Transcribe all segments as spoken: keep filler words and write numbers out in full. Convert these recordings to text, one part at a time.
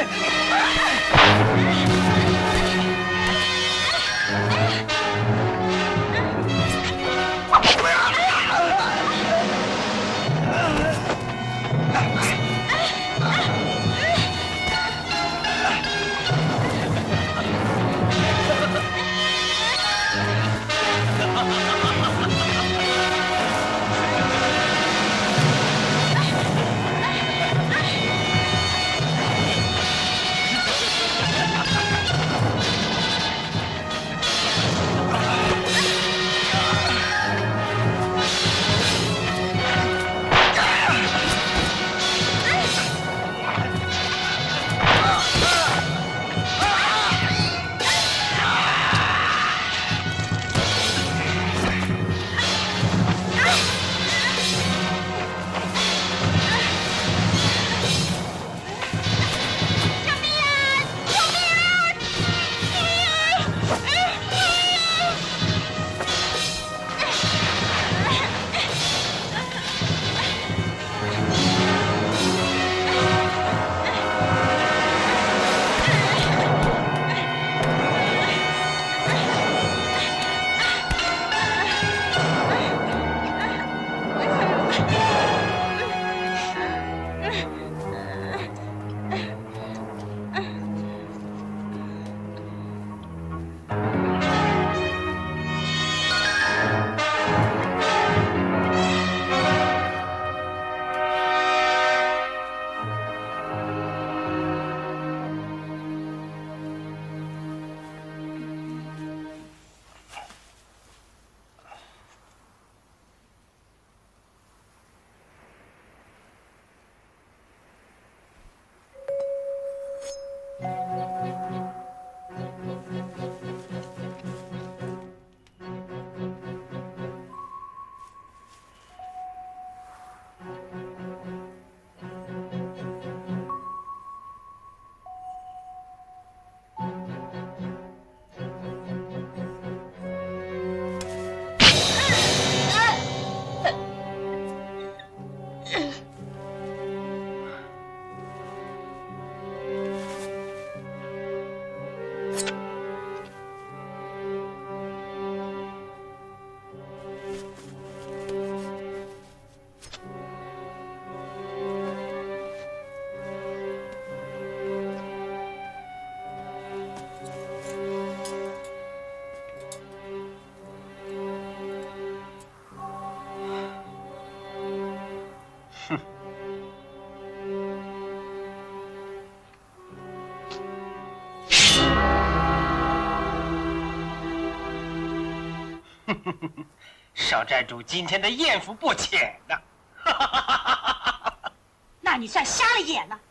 少寨主今天的艳福不浅呐、啊！ 那你算瞎了眼了。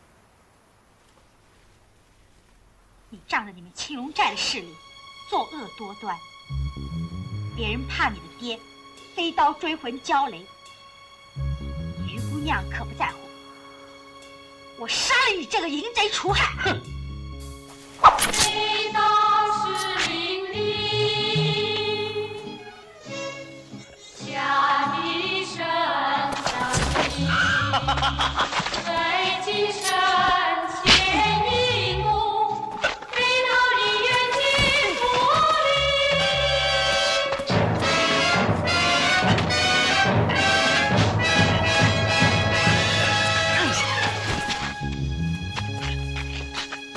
你仗着你们青龙寨的势力，作恶多端，别人怕你的爹飞刀追魂焦雷，于姑娘可不在乎。我杀了你这个淫贼楚海！哼！ 飞刀是凌厉，下一生相依，在今生牵一幕，飞刀离缘尽不离。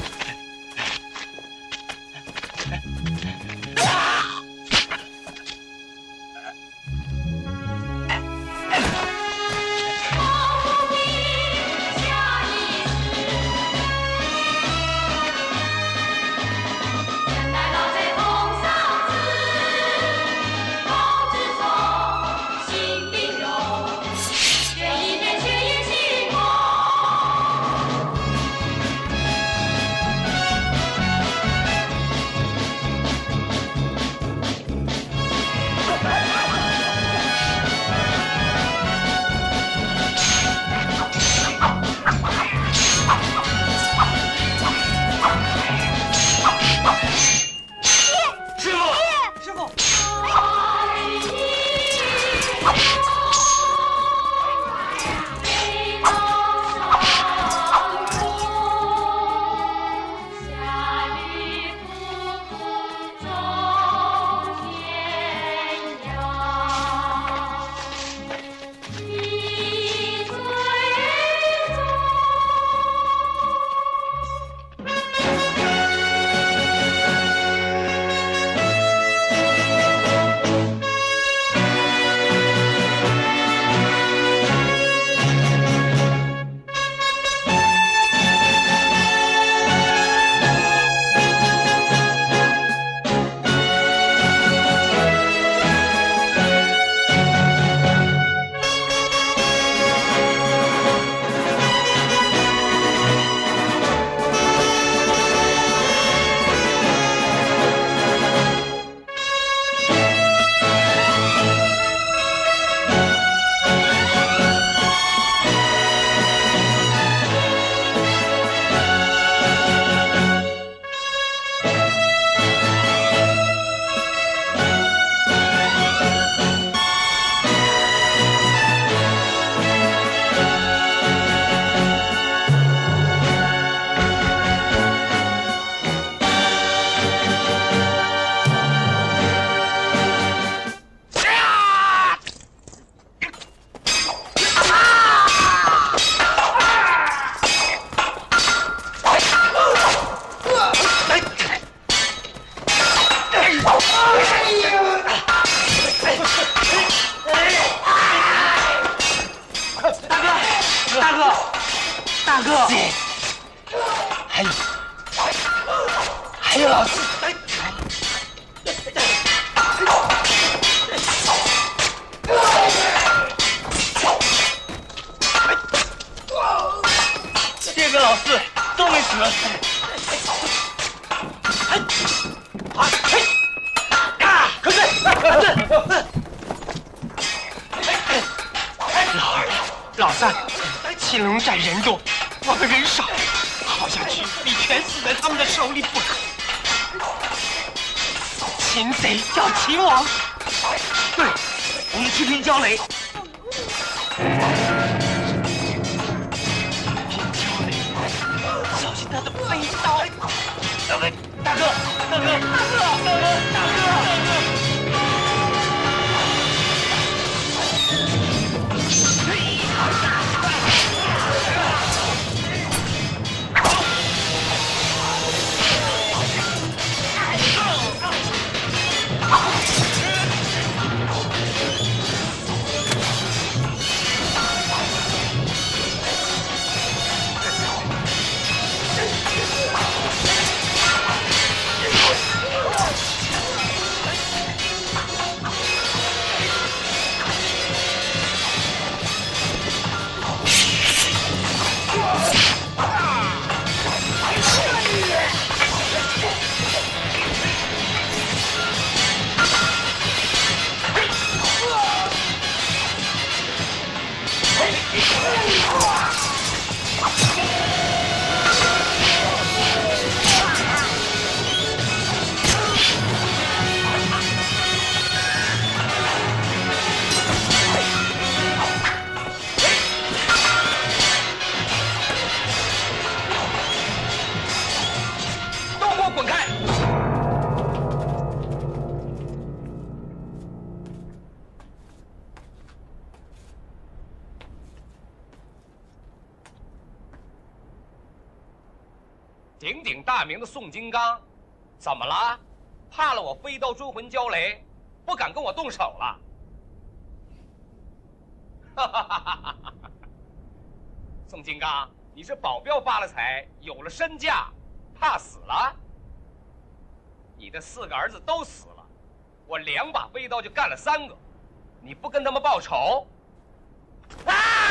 大哥，还有还有老四，这个老四都没死。啊！嘿！啊！可是，可是。 老二、老三，青龙寨人多，我们人少，跑下去比全死在他们的手里不可。擒贼叫擒王，对，我们去拼焦雷。拼焦雷，小心他的飞刀。大哥，大哥，大哥，大哥，大哥，大哥。 鼎鼎大名的宋金刚，怎么了？怕了我飞刀追魂焦雷，不敢跟我动手了？哈哈哈哈哈！宋金刚，你是保镖发了财，有了身价，怕死了？你的四个儿子都死了，我两把飞刀就干了三个，你不跟他们报仇？啊！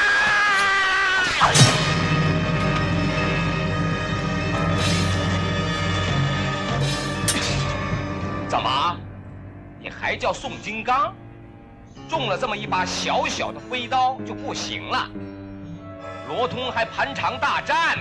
怎么，你还叫宋金刚？中了这么一把小小的飞刀就不行了？罗通还盘肠大战。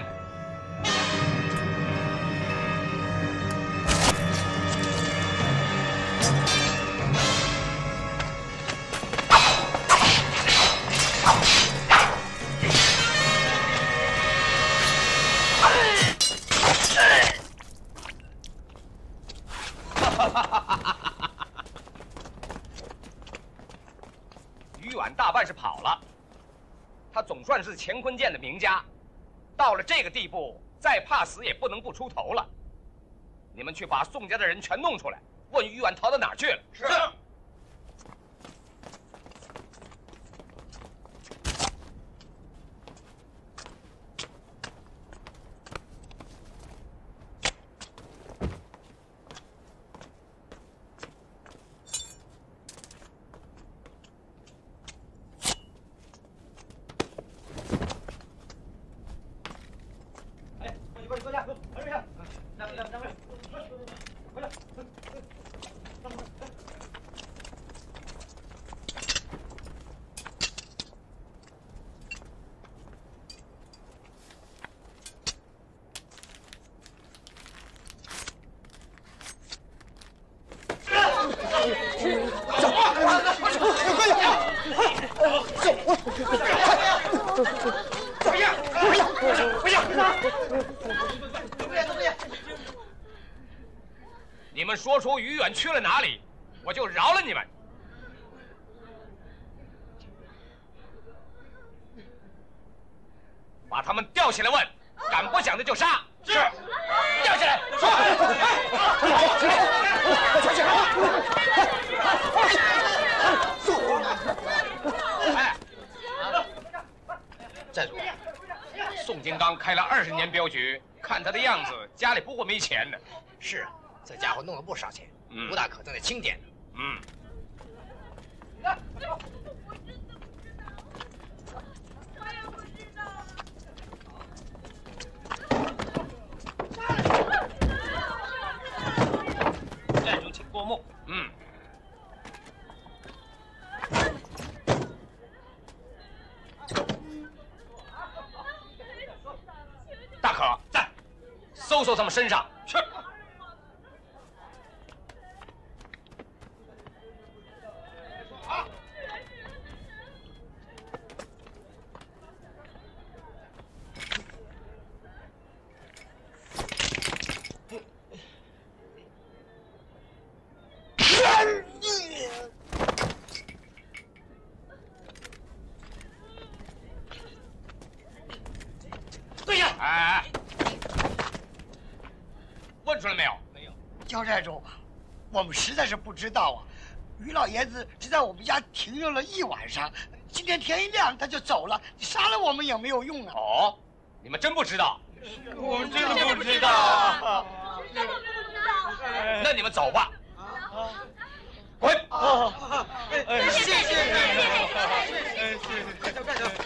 于婉大半是跑了，他总算是乾坤剑的名家，到了这个地步，再怕死也不能不出头了。你们去把宋家的人全弄出来，问于婉逃到哪儿去了。是。你们说出于远去了哪里，我就饶了你们。把他们吊起来问，敢不讲的就杀。是，吊起来，说。抓起来！哎，站住！宋宋金刚开了二十年镖局，看他的样子，家里不会没钱的。 是啊，这家伙弄了不少钱， 嗯不大可能的清点的。 嗯。 寨主，请过目。 嗯。大可，在，搜搜他们身上。去。 对呀， 哎，问出来没有？ 没有。 焦寨主，我们实在是不知道啊。于老爷子只在我们家停留了一晚上，今天天一亮他就走了，你杀了我们也没有用啊。 哦，你们真不知道？ 我们真的不知道啊。 真的不知道。 那你们走吧。滚！ 啊， 谢谢谢谢。 哎，谢谢。快走快走。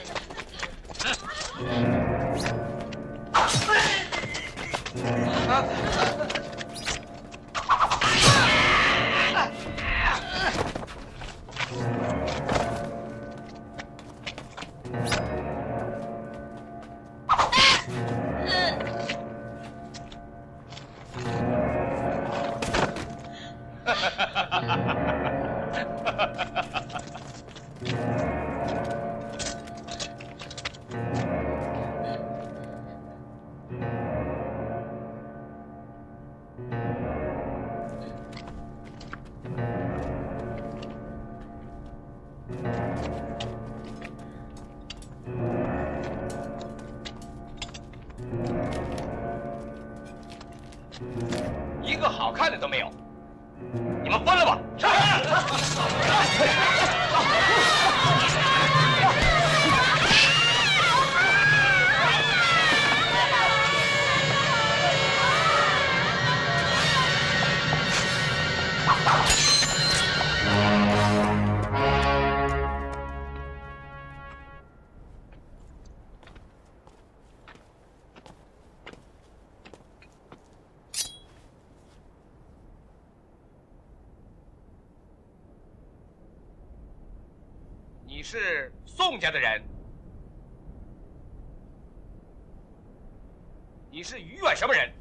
一个好看的都没有，你们分了吧。你是宋家的人，你是于远什么人？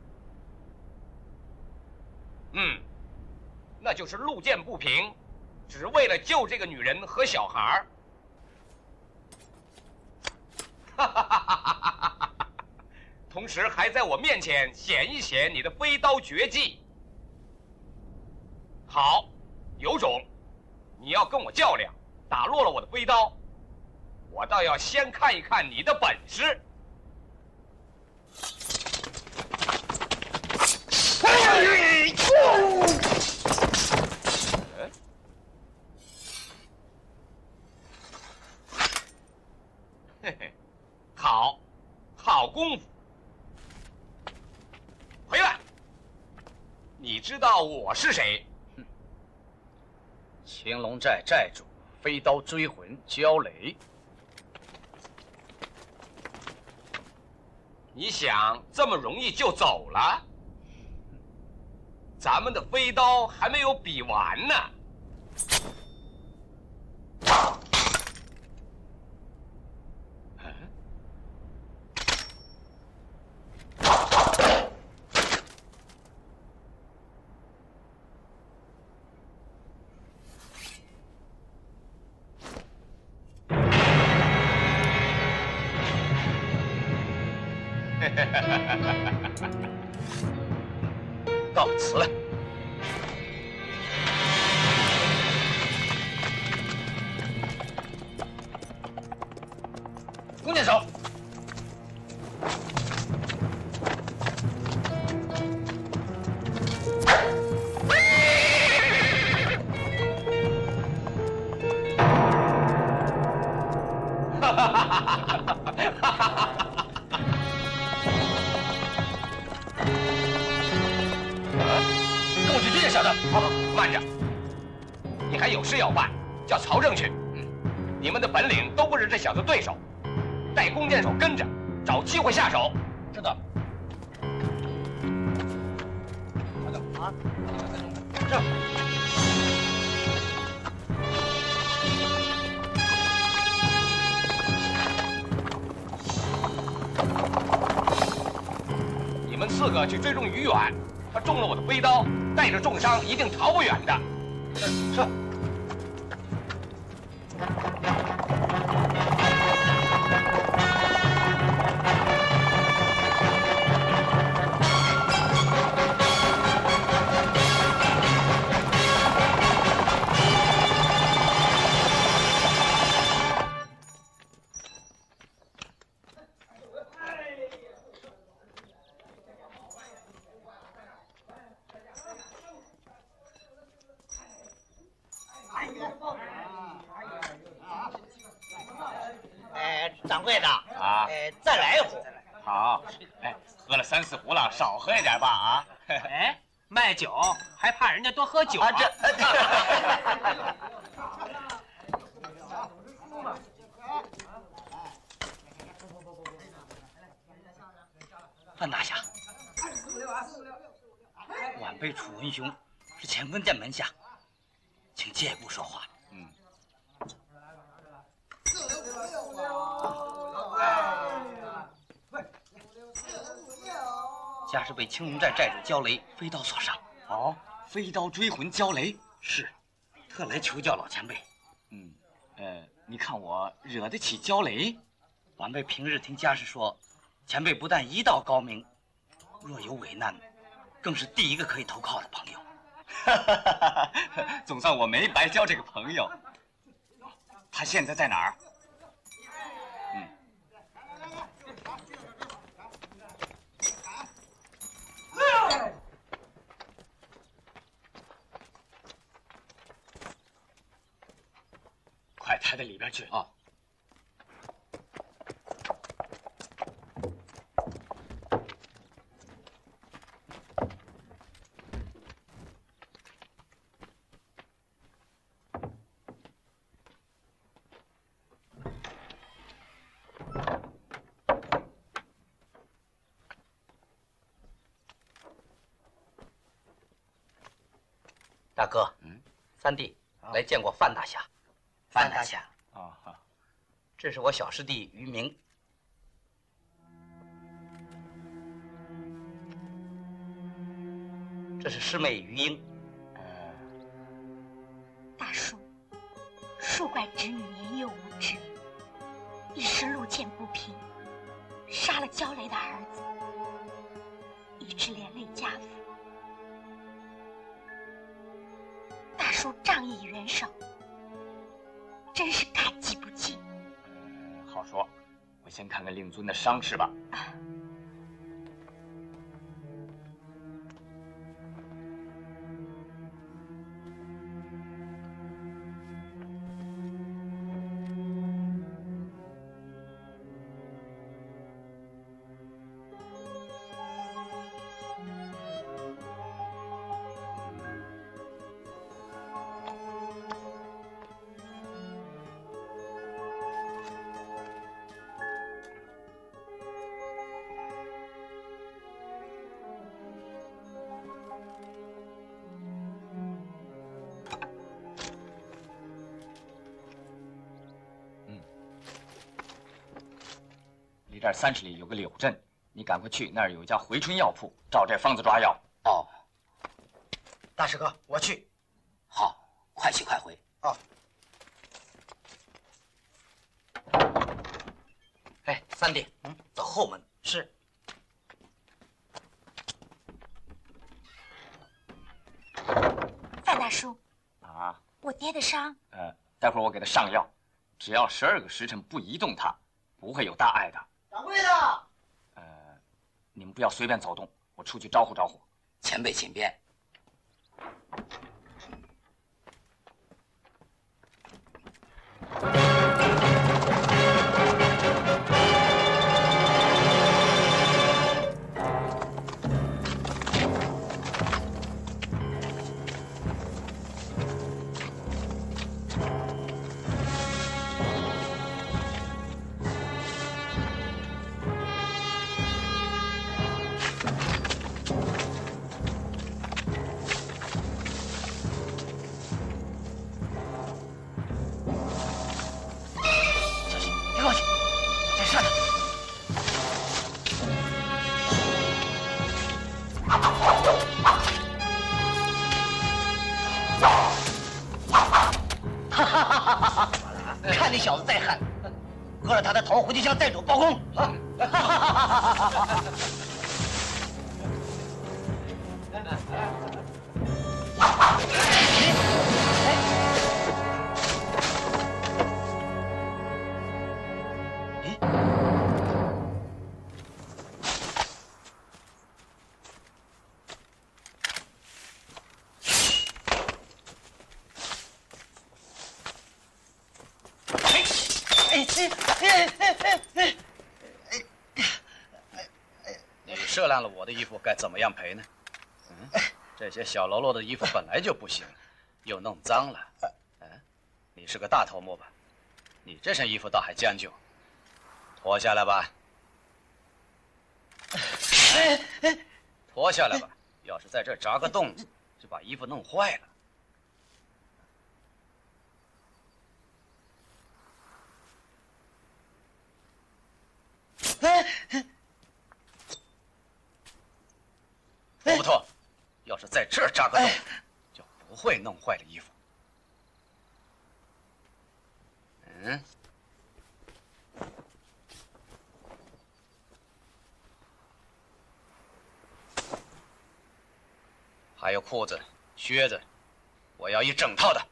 嗯，那就是路见不平，只为了救这个女人和小孩儿。哈哈哈哈哈哈！同时还在我面前显一显你的飞刀绝技。好，有种，你要跟我较量。打落了我的飞刀，我倒要先看一看你的本事。嘿嘿，好，好功夫。回来，你知道我是谁？ 青龙寨寨主。飞刀追魂焦雷， 你想这么容易就走了？咱们的飞刀还没有比完呢。 告辞了。弓箭手， 哈哈哈哈哈哈！ 哦，慢着，你还有事要办，叫曹正去。嗯，你们的本领都不是这小子对手，带弓箭手跟着，找机会下手。 知道了。 啊， 这。 你们四个去追踪于远，他中了我的飞刀，带着重伤，一定逃不远的。 是是。 哎，掌柜的啊， 哎，再来一壶。 好，哎，喝了三四壶了，少喝一点吧啊。 哎，卖酒还怕人家多喝酒啊？ 这。范大侠，晚辈楚文雄是乾坤殿门下，请借一步说话。 嗯。 家是被青龙寨寨主焦雷飞刀所伤。 哦，飞刀追魂焦雷是，特来求教老前辈。 嗯，呃，你看我惹得起焦雷？ 晚辈平日听家师说，前辈不但医道高明，若有危难，更是第一个可以投靠的朋友。 总算我没白交这个朋友。他现在在哪儿？嗯。 快抬到里边去啊！ 大哥，嗯，三弟来见过范大侠。范大侠， 啊哈， 这是我小师弟于明。这是师妹于英。 呃， 大叔，恕怪侄女年幼无知，一时路见不平，杀了焦雷的儿子，以致连累家父。大叔仗义援手，真是感激不尽。 呃，好说，我先看看令尊的伤势吧。 啊离这儿三十里有个柳镇，你赶快去，那儿有一家回春药铺，照这方子抓药。 哦， 大师哥，我去。 好，快去快回。 哦。 哎，三弟，嗯，走后门。 是。 范大叔， 啊， 我爹的伤， 呃，待会儿我给他上药，只要十二个时辰不移动他，不会有大碍的。 掌柜的， 呃，你们不要随便走动，我出去招呼招呼。 前辈请便。 小子再悍，割了他的头，回去向寨主报功。啊！ 你射烂了我的衣服，该怎么样赔呢？嗯，这些小喽啰的衣服本来就不行，又弄脏了。嗯，你是个大头目吧？你这身衣服倒还将就，脱下来吧。脱下来吧，要是在这扎个洞，就把衣服弄坏了。脱不脱？要是在这儿扎个洞，就不会弄坏了衣服。嗯。还有裤子、靴子，我要一整套的。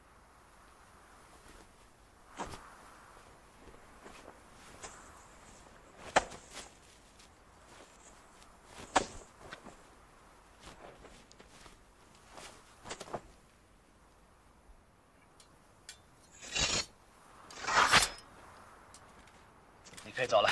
你可以走了。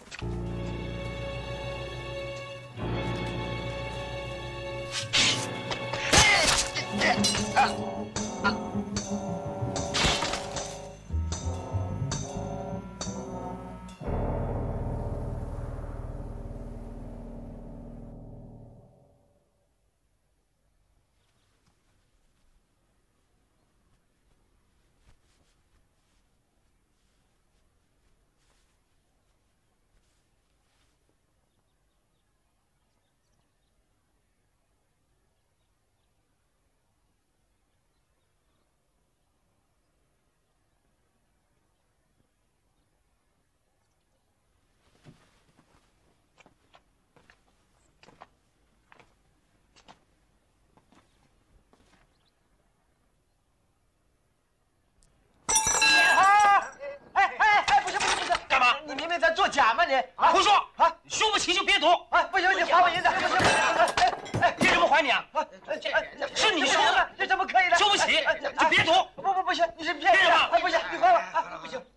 作假吗你？啊，胡说！啊，你输不起就别赌！啊，不行，你还我银子！不行不行！哎哎，凭什么还你啊？啊，是你输的，这怎么可以呢？输不起就别赌！不不不行，你是骗人的！哎，不行，你还我！啊，不行。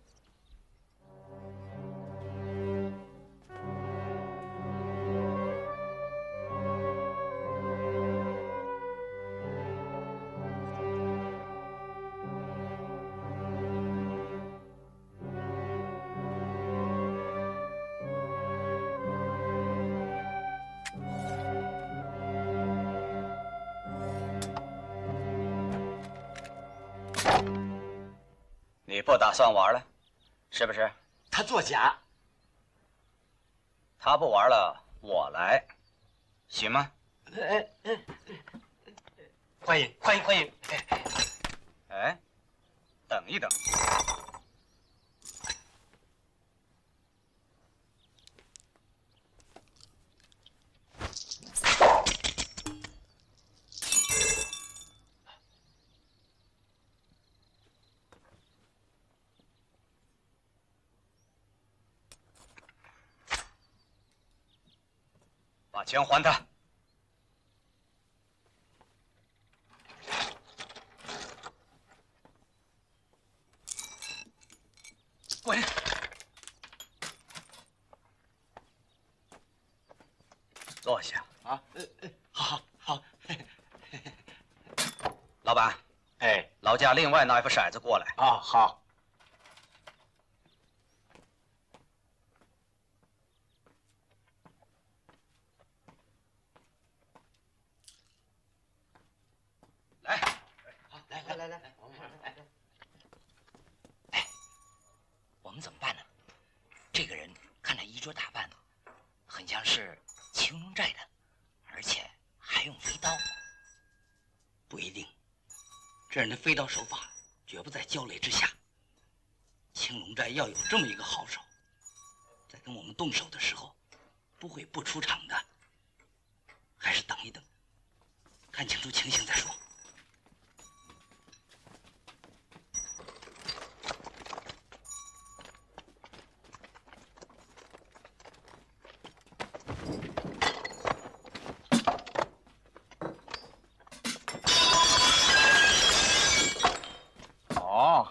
你不打算玩了，是不是？ 他作假。 他不玩了，我来，行吗？ 哎哎，欢迎欢迎欢迎！哎哎，等一等。把钱还他！滚！坐下。 啊，呃呃，好好。 老板， 哎， 劳驾另外拿一副骰子过来。 啊，好。 来， 好，来来来来，我们来。 哎，我们怎么办呢？这个人看他衣着打扮，很像是青龙寨的，而且还用飞刀。 不一定，这人的飞刀手法绝不在焦雷之下。 寨要有这么一个好手，在跟我们动手的时候，不会不出场的。还是等一等，看清楚情形再说。 哦，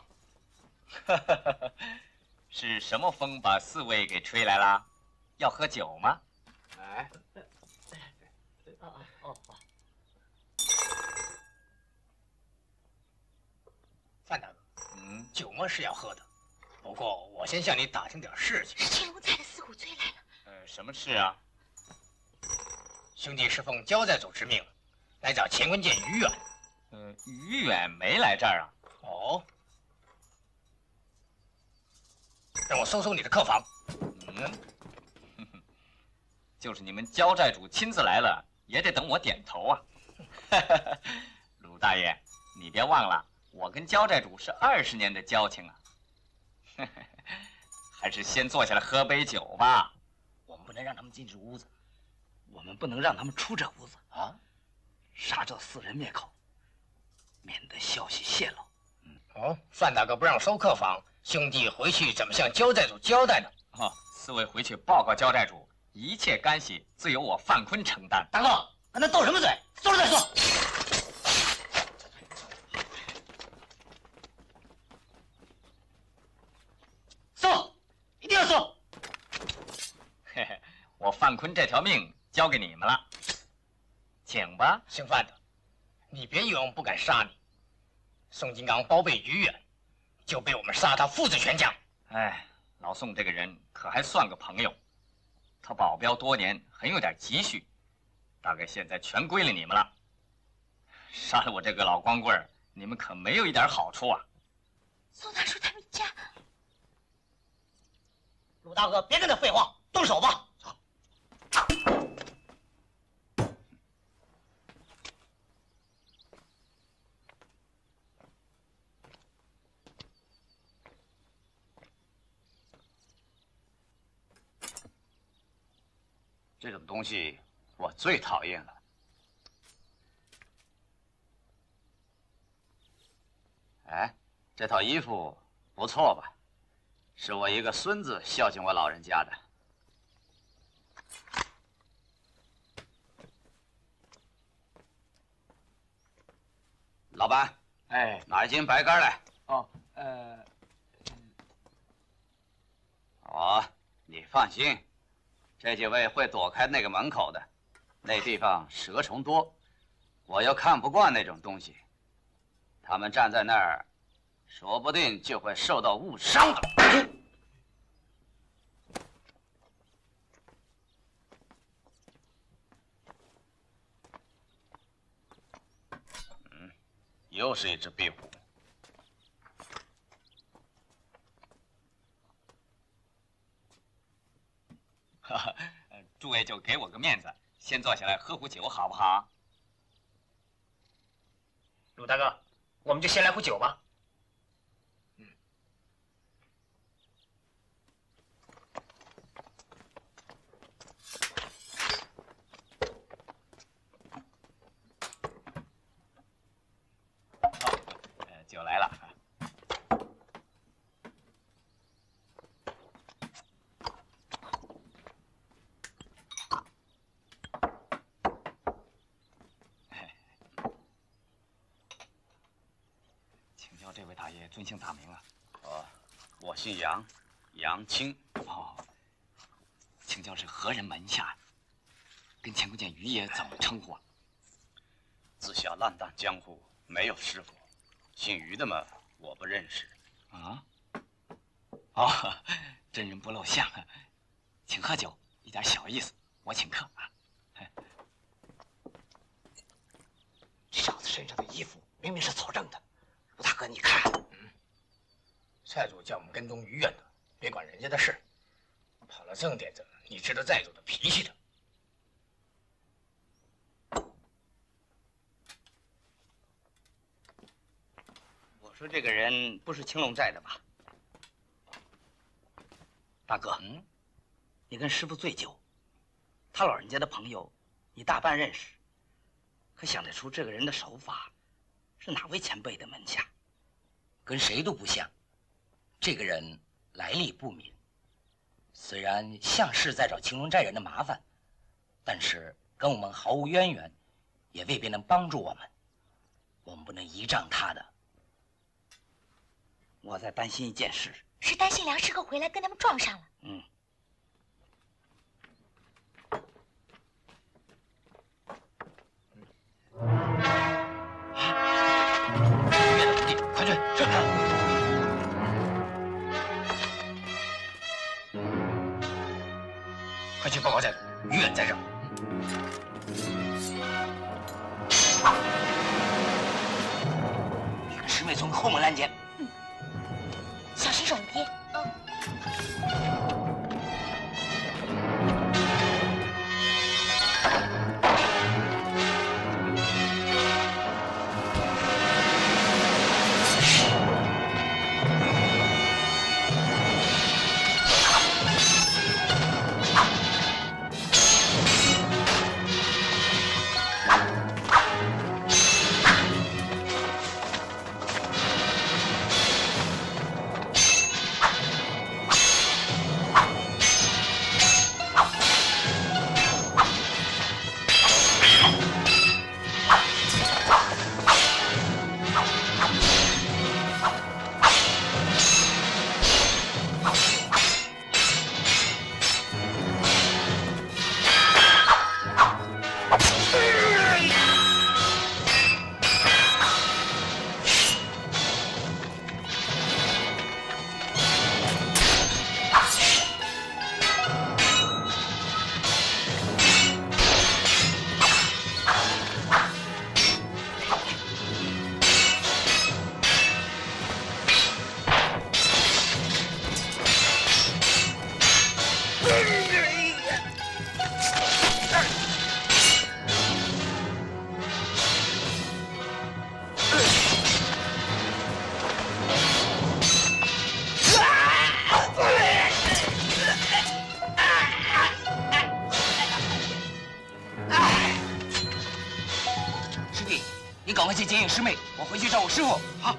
是什么风把四位给吹来了？要喝酒吗？ 哎， 哦哦哦，范大哥， 嗯， 酒嘛是要喝的，不过我先向你打听点事情。 是青龙寨的四虎追来了。 呃，什么事啊？ 兄弟是奉焦寨主之命，来找乾坤剑于远。 呃，于远没来这儿啊？ 哦，让我搜搜你的客房。 嗯，哼哼，就是你们焦寨主亲自来了，也得等我点头啊。鲁大爷，你别忘了，我跟焦寨主是二十年的交情啊。还是先坐下来喝杯酒吧。 我们不能让他们进这屋子，我们不能让他们出这屋子啊！ 杀这四人灭口，免得消息泄露。 嗯，哦，范大哥不让搜客房，兄弟回去怎么向焦寨主交代呢？ 哦，四位回去报告焦寨主，一切干系自由我范坤承担。 大哥，跟他斗什么嘴？搜了再说。搜，一定要搜。 嘿嘿，我范坤这条命交给你们了，请吧。 姓范的，你别以为我们不敢杀你。宋金刚包庇于远，就被我们杀他父子全家。 哎，老宋这个人可还算个朋友，他保镖多年，很有点积蓄，大概现在全归了你们了。杀了我这个老光棍儿，你们可没有一点好处啊！ 宋大叔他们家， 鲁大哥，别跟他废话，动手吧。走。 这种东西我最讨厌了。哎，这套衣服不错吧？是我一个孙子孝敬我老人家的。老板， 哎， 拿一斤白干来。 哦，呃， 哦，你放心，这几位会躲开那个门口的，那地方蛇虫多，我又看不惯那种东西。他们站在那儿，说不定就会受到误伤的。嗯，又是一只壁虎。 哈哈，诸位就给我个面子，先坐下来喝壶酒，好不好？ 鲁大哥，我们就先来壶酒吧。嗯。 好，呃，酒来了。这位大爷尊姓大名啊？ 哦，我姓杨，杨青。 哦，请教是何人门下？跟乾坤剑于爷怎么称呼啊？ 自小浪荡江湖，没有师傅，姓于的嘛，我不认识。 啊？哦，真人不露相，请喝酒，一点小意思，我请客啊。 这小子身上的衣服明明是曹正的。鲁大哥，你看，嗯，寨主叫我们跟踪于远的，别管人家的事。跑了这个点子，你知道寨主的脾气的。 我说这个人不是青龙寨的吧？ 大哥，嗯，你跟师傅醉酒，他老人家的朋友，你大半认识，可想得出这个人的手法是哪位前辈的门下？跟谁都不像。这个人来历不明，虽然像是在找青龙寨人的麻烦，但是跟我们毫无渊源，也未必能帮助我们。我们不能依仗他的。我在担心一件事。 是担心梁师哥回来跟他们撞上了。 嗯。于远的徒弟，快去！是。快去报告寨主，于远在这儿。你跟师妹从后门拦截。 小心手跌。嗯。 赶快去接应师妹，我回去找我师傅。好。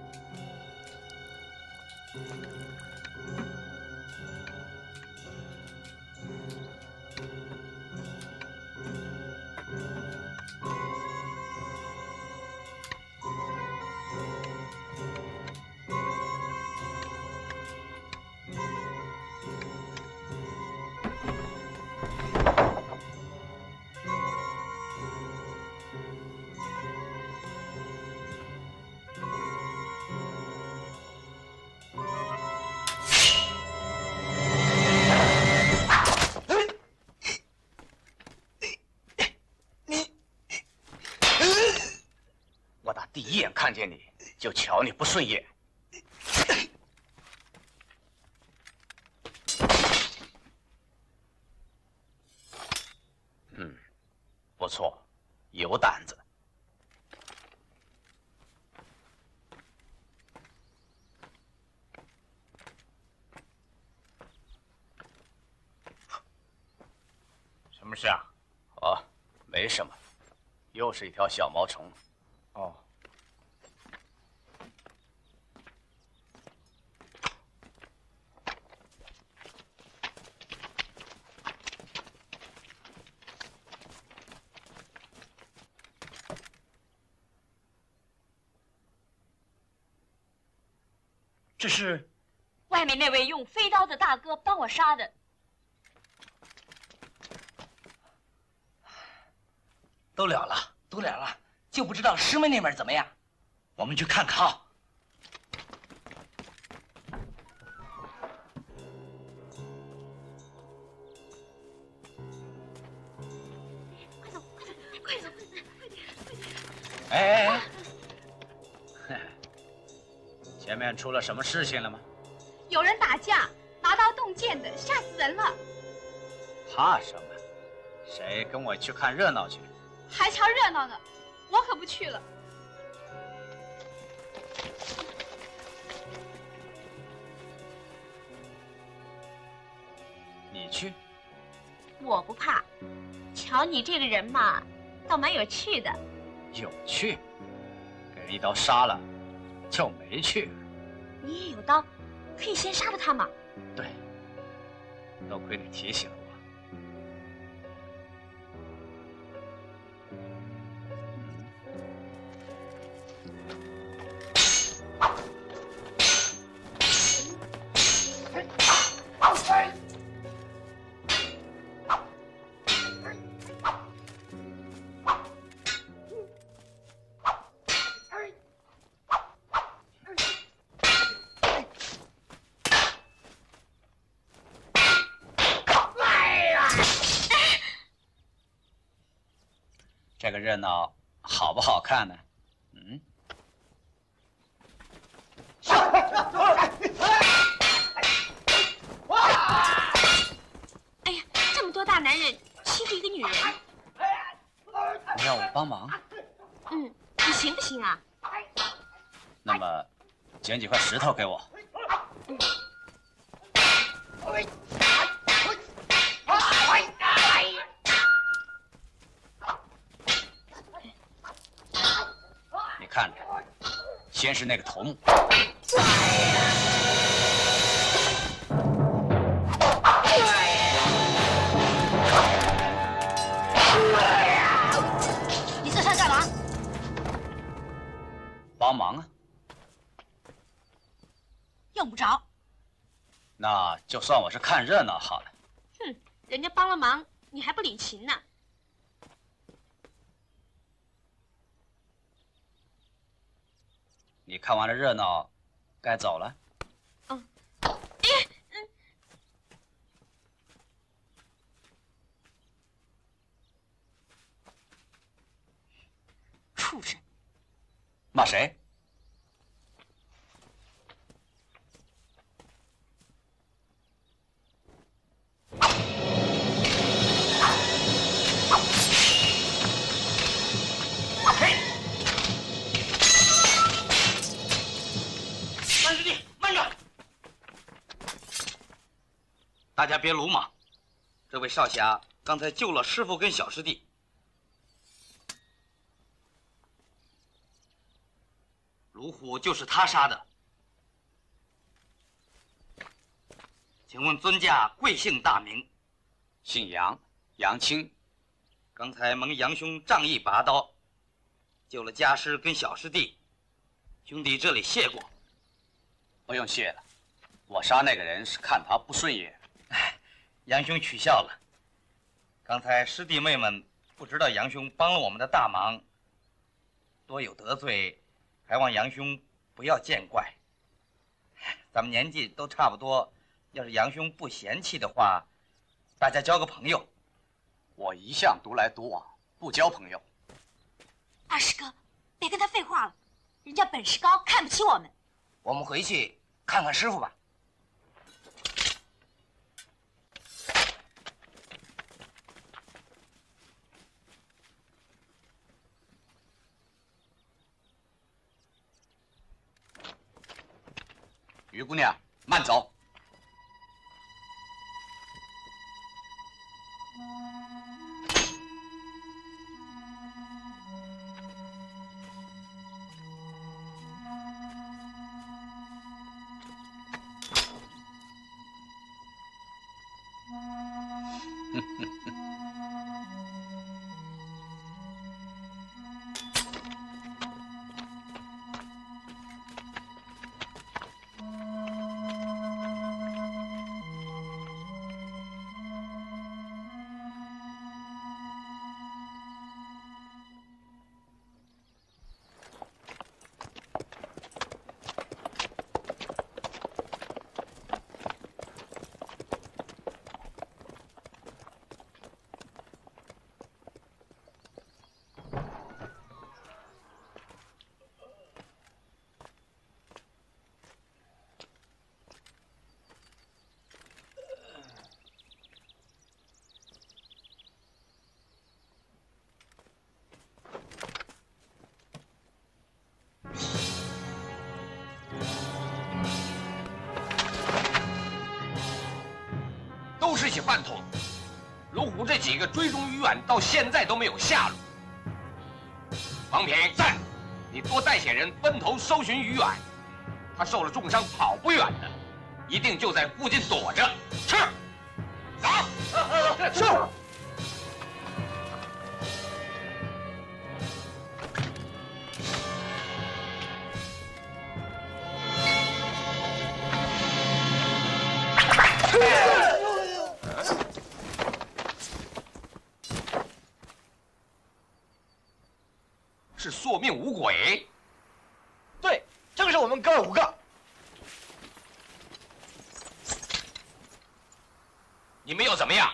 第一眼看见你就瞧你不顺眼。嗯，不错，有胆子。 什么事啊？ 哦，没什么，又是一条小毛虫。 哦。 这是外面那位用飞刀的大哥帮我杀的。 都了了，都了了，就不知道师妹那边怎么样？我们去看看。好。 快走，快走，快走，快点，快点！ 哎哎哎！ 前面出了什么事情了吗？ 有人打架，拿刀动剑的，吓死人了。 怕什么？谁跟我去看热闹去？ 还瞧热闹呢，我可不去了。 你去？ 我不怕，瞧你这个人嘛，倒蛮有趣的。 有趣？给人一刀杀了，就没趣。 你也有刀，可以先杀了他嘛。 对，多亏你提醒了我。这个热闹好不好看呢？嗯。 哎呀，这么多大男人欺负一个女人， 你让我帮忙？ 嗯，你行不行啊？ 那么，捡几块石头给我。 嗯。 看着，先是那个头目， 你这是干嘛？ 帮忙啊！ 用不着。 那就算我是看热闹好了。 哼，人家帮了忙，你还不领情呢？ 你看完了热闹，该走了。 嗯，哎，嗯， 畜生！ 骂谁？ 大家别鲁莽，这位少侠刚才救了师傅跟小师弟，卢虎就是他杀的。请问尊驾贵姓大名？ 姓杨，杨青。 刚才蒙杨兄仗义拔刀，救了家师跟小师弟，兄弟这里谢过。 不用谢了，我杀那个人是看他不顺眼。 杨兄取笑了。刚才师弟妹们不知道杨兄帮了我们的大忙，多有得罪，还望杨兄不要见怪。咱们年纪都差不多，要是杨兄不嫌弃的话，大家交个朋友。 我一向独来独往，不交朋友。 二师哥，别跟他废话了，人家本事高，看不起我们。 我们回去看看师傅吧。 于姑娘，慢走。 起饭桶，龙虎这几个追踪于远，到现在都没有下落。王平在，你多带些人分头搜寻于远，他受了重伤，跑不远的，一定就在附近躲着。是，走，是。是索命五鬼， 对，正是我们哥五个。 你们又怎么样？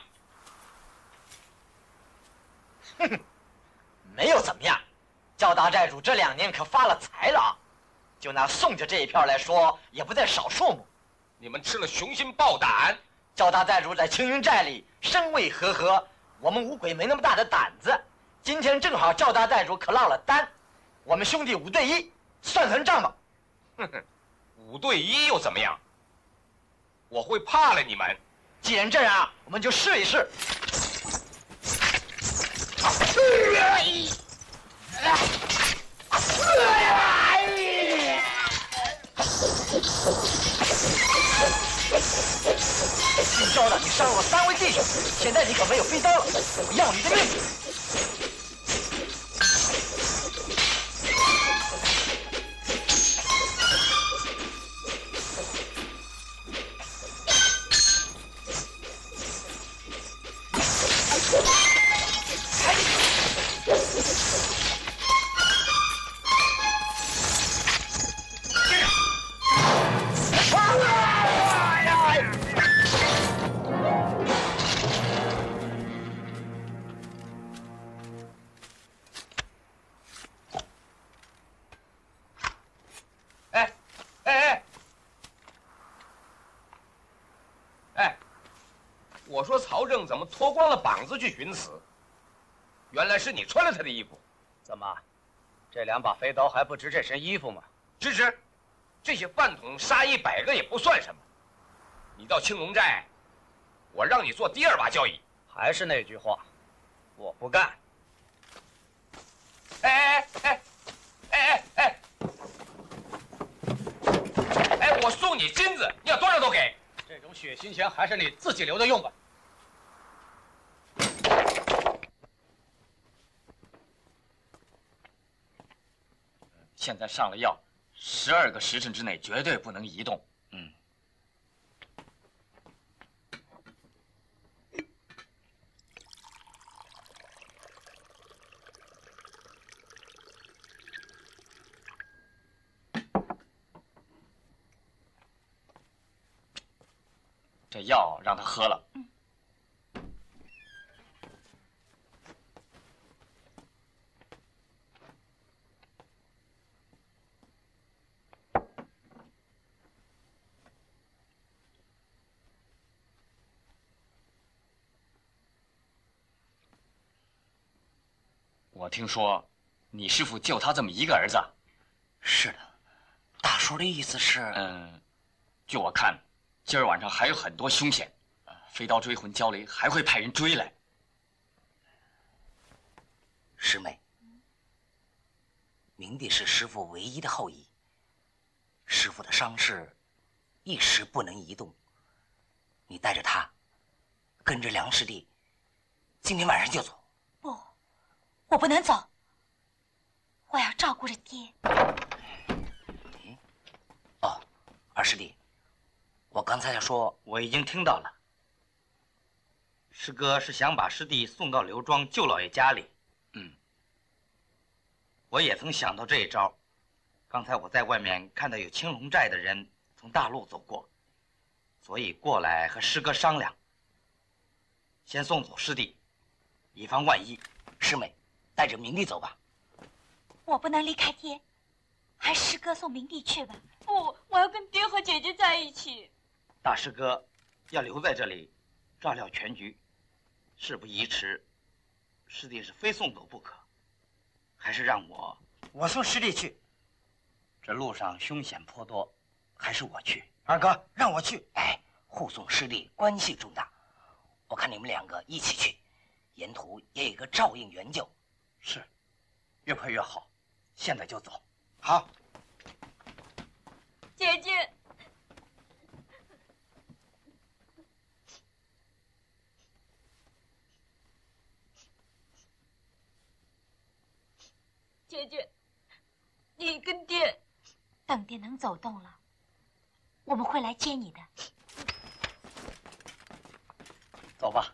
哼哼，没有怎么样。焦大寨主这两年可发了财了啊！就拿宋家这一片来说，也不在少数目。 你们吃了雄心豹胆。 焦大寨主在青云寨里声威赫赫，我们五鬼没那么大的胆子。今天正好赵大寨主可落了单，我们兄弟五对一，算算账吧。 哼哼，五对一又怎么样？我会怕了你们。 既然这样，我们就试一试。姓赵的，你伤了我三位弟兄，现在你可没有飞刀了，我要你的命！ 我说曹正怎么脱光了膀子去寻死？原来是你穿了他的衣服。 怎么，这两把飞刀还不值这身衣服吗？ 值值，这些饭桶杀一百个也不算什么。你到青龙寨，我让你做第二把交椅。 还是那句话，我不干。 哎哎哎哎哎哎哎！我送你金子，你要多少都给。 这种血腥钱还是你自己留着用吧。 现在上了药，十二个时辰之内绝对不能移动。嗯。这药让他喝了。嗯。我听说，你师父就他这么一个儿子。 是的，大叔的意思是…… 嗯，据我看，今儿晚上还有很多凶险，飞刀追魂焦雷还会派人追来。 师妹，明帝是师父唯一的后裔，师父的伤势一时不能移动，你带着他，跟着梁师弟，今天晚上就走。 不。我不能走，我要照顾着爹。 嗯，哦，二师弟，我刚才要说， 我已经听到了。师哥是想把师弟送到刘庄舅老爷家里。 嗯， 我也曾想到这一招。刚才我在外面看到有青龙寨的人从大路走过，所以过来和师哥商量，先送走师弟，以防万一。 师妹。带着明帝走吧。 我不能离开爹，还是师哥送明帝去吧。 不，我要跟爹和姐姐在一起。 大师哥要留在这里，照料全局。事不宜迟，师弟是非送走不可。还是让我…… 我送师弟去。 这路上凶险颇多，还是我去。 二哥，让我去。 哎，护送师弟关系重大， 我看你们两个一起去，沿途也有一个照应援救。 是，越快越好。现在就走。 好。 姐姐，姐姐，你跟爹， 等爹能走动了，我们会来接你的。 走吧。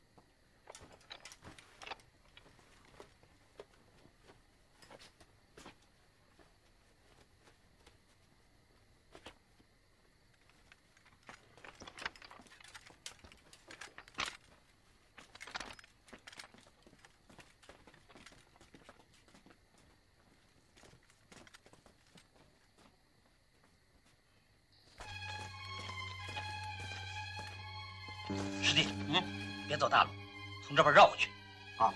师弟，嗯，别走大路，从这边绕过去。 好。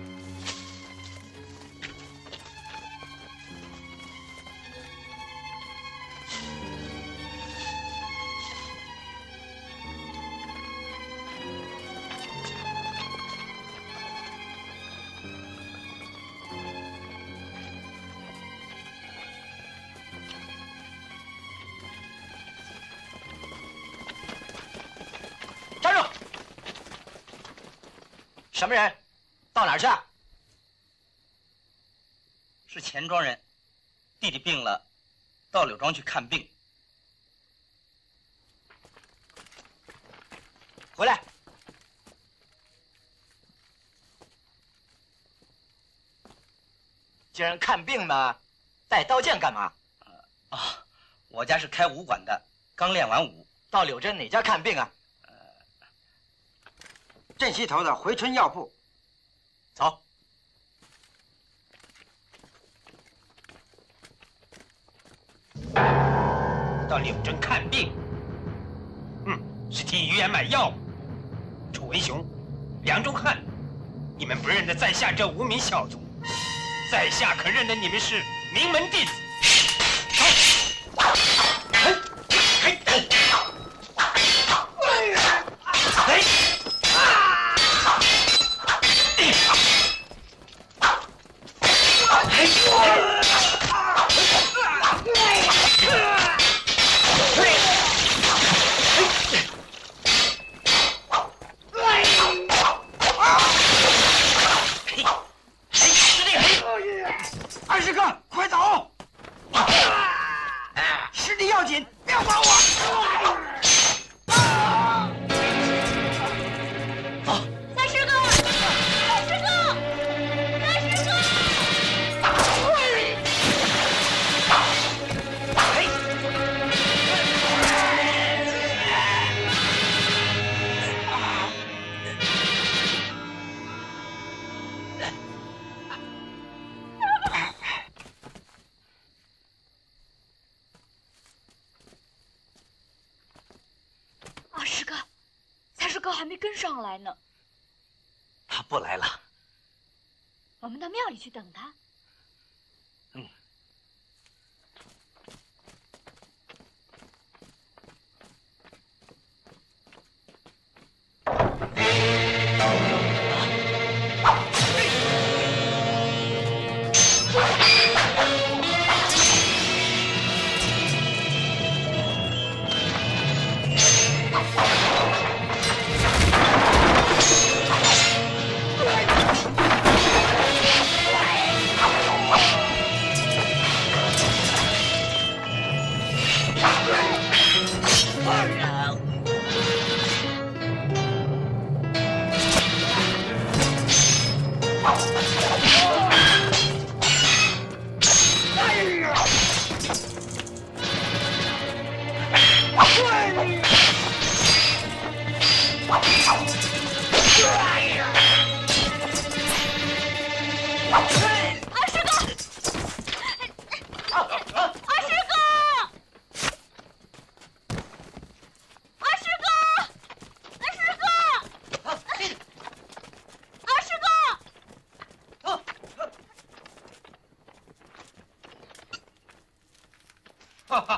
什么人？到哪儿去？是钱庄人，弟弟病了，到柳庄去看病。回来。 既然看病呢，带刀剑干嘛？ 啊、哦，我家是开武馆的，刚练完武。 到柳镇哪家看病啊？ 镇西头的回春药铺， 走。到柳镇看病，嗯，是替于言买药。楚文雄、梁中汉，你们不认得在下这无名小卒，在下可认得你们是名门弟子。走。嘿，嘿，嘿。 二师哥，快走！师弟要紧，不要管我！ 走，三师哥，三师哥，三师哥！ 二师哥，三师哥还没跟上来呢。 他不来了。 我们到庙里去等他。 嗯。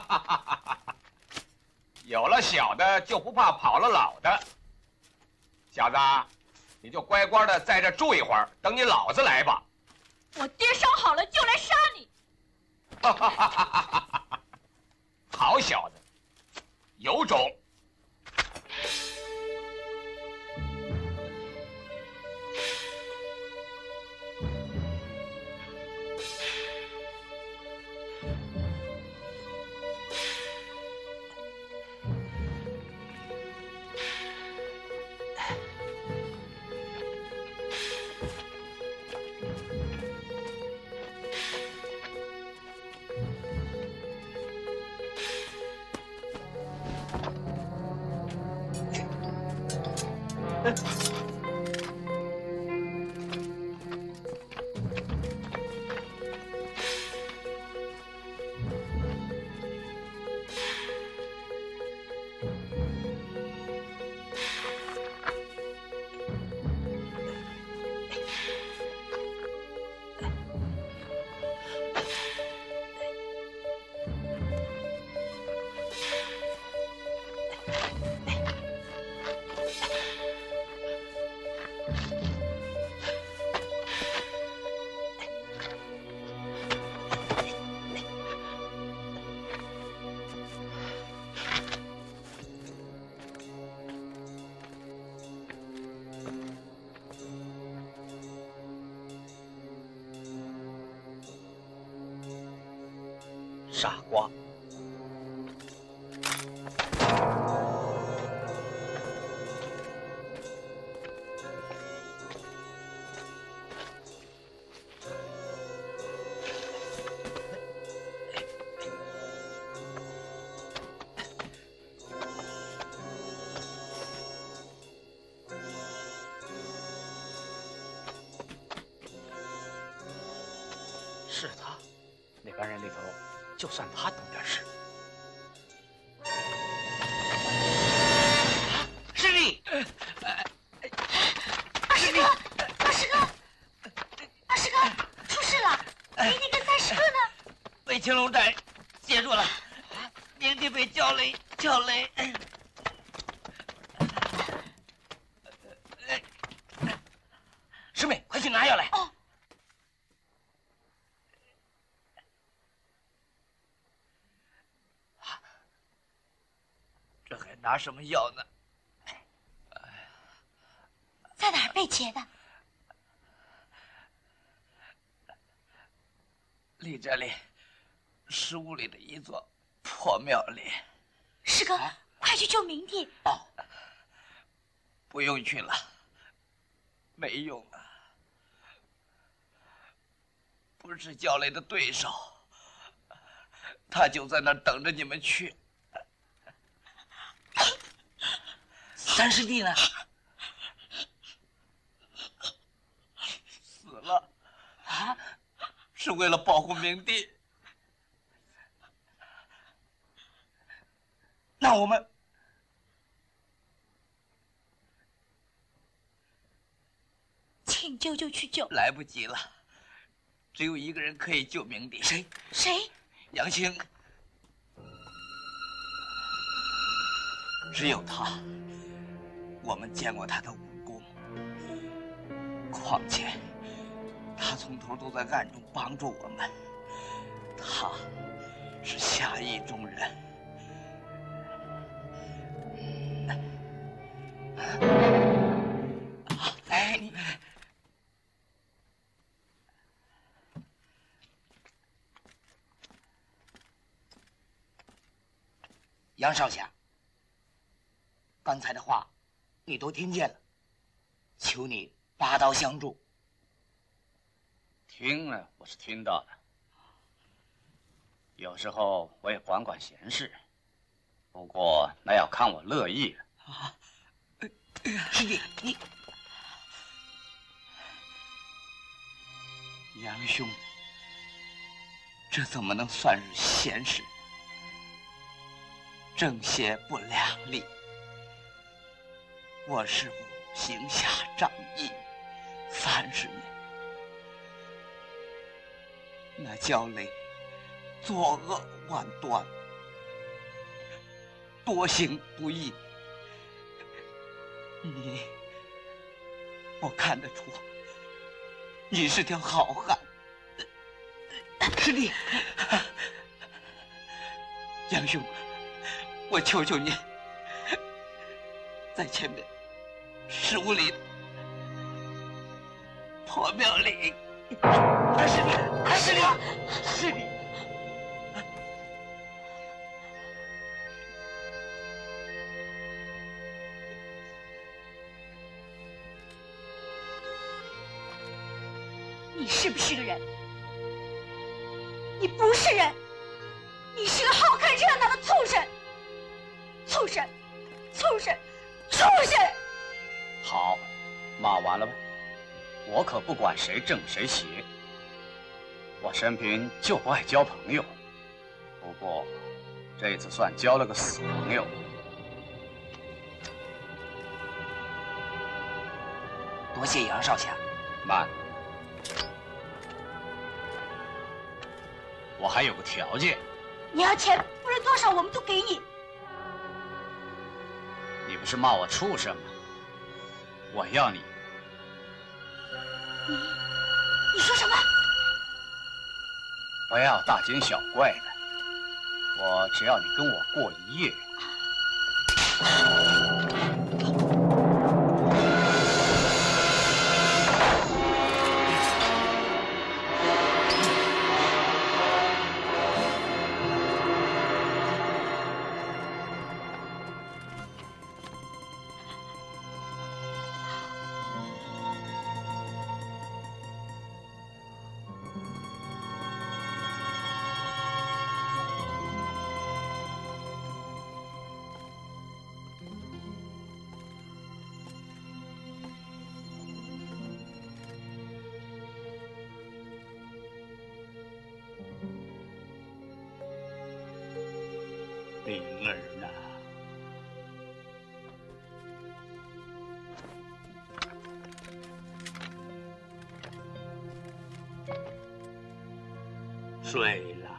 有了小的就不怕跑了老的。 小子，你就乖乖的在这住一会儿，等你老子来吧。 我爹伤好了就来杀你。 好小子，有种！ 傻瓜！是他，那帮人里头。就算他懂点事，是你， 二师哥，二师哥，二师哥，出事了！明帝跟三师哥呢？ 被青龙寨截住了，明帝被焦雷，焦雷。师妹，快去拿药来！哦。这还拿什么药呢？ 在哪儿被劫的？ 离这里十五里的一座破庙里。 师哥，啊、快去救明帝！ 哦，不用去了，没用了，不是焦雷的对手，他就在那儿等着你们去。三师弟呢？死了啊！是为了保护明帝。那我们请舅舅去救。 来不及了，只有一个人可以救明帝。谁？ 谁？ 杨兴。只有他。我们见过他的武功，况且他从头都在暗中帮助我们，他是侠义中人。哎，你杨少侠，刚才的话。你都听见了，求你拔刀相助。 听了，我是听到的。有时候我也管管闲事，不过那要看我乐意了。啊， 师弟，你杨兄，这怎么能算是闲事？正邪不两立。我师父行侠仗义三十年，那焦雷作恶万端，多行不义。你我看得出你是条好汉。师弟，杨兄，我求求你，在前面十五里破庙岭。师弟，师弟，师弟。 你是不是个人？你不是人，你是个好看热闹的畜生！畜生，畜生，畜生！ 好，骂完了吧？我可不管谁正谁邪，我生平就不爱交朋友。不过这次算交了个死朋友。 多谢杨少侠。 慢。 我还有个条件， 你要钱，不论多少我们都给你。 你不是骂我畜生吗？我要你。 你，你说什么？ 不要大惊小怪的，我只要你跟我过一夜。灵儿呢？睡了。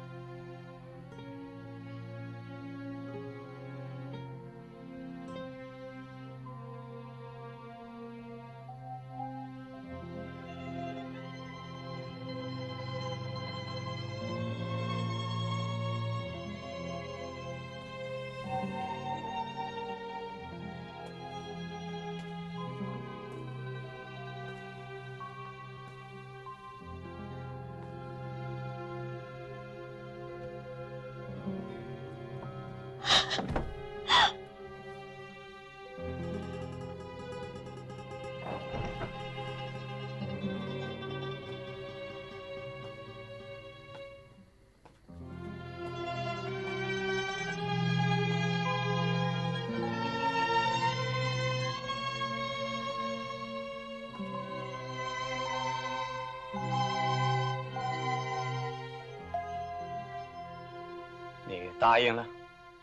你答应了？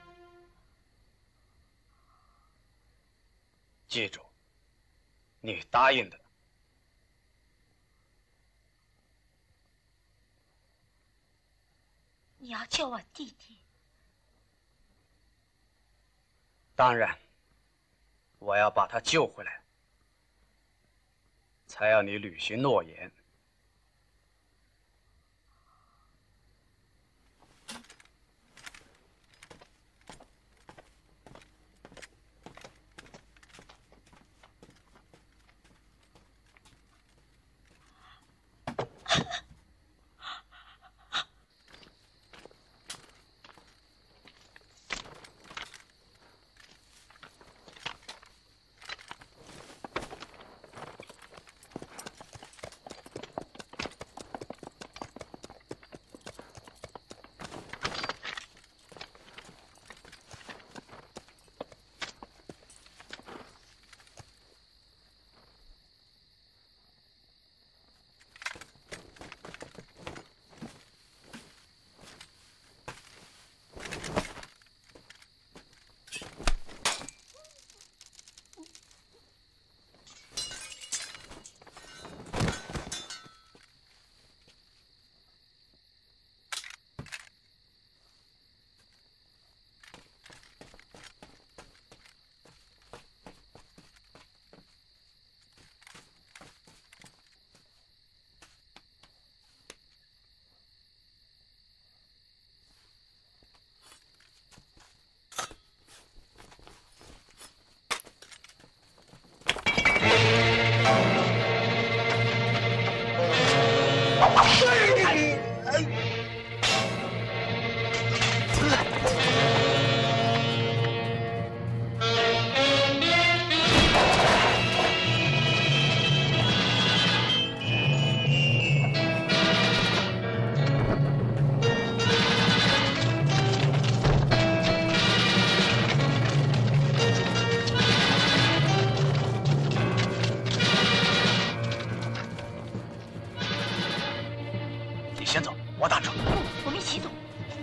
记住，你答应的。 你要救我弟弟？ 当然，我要把他救回来，才要你履行诺言。 你先走，我打车。 不，我们一起走。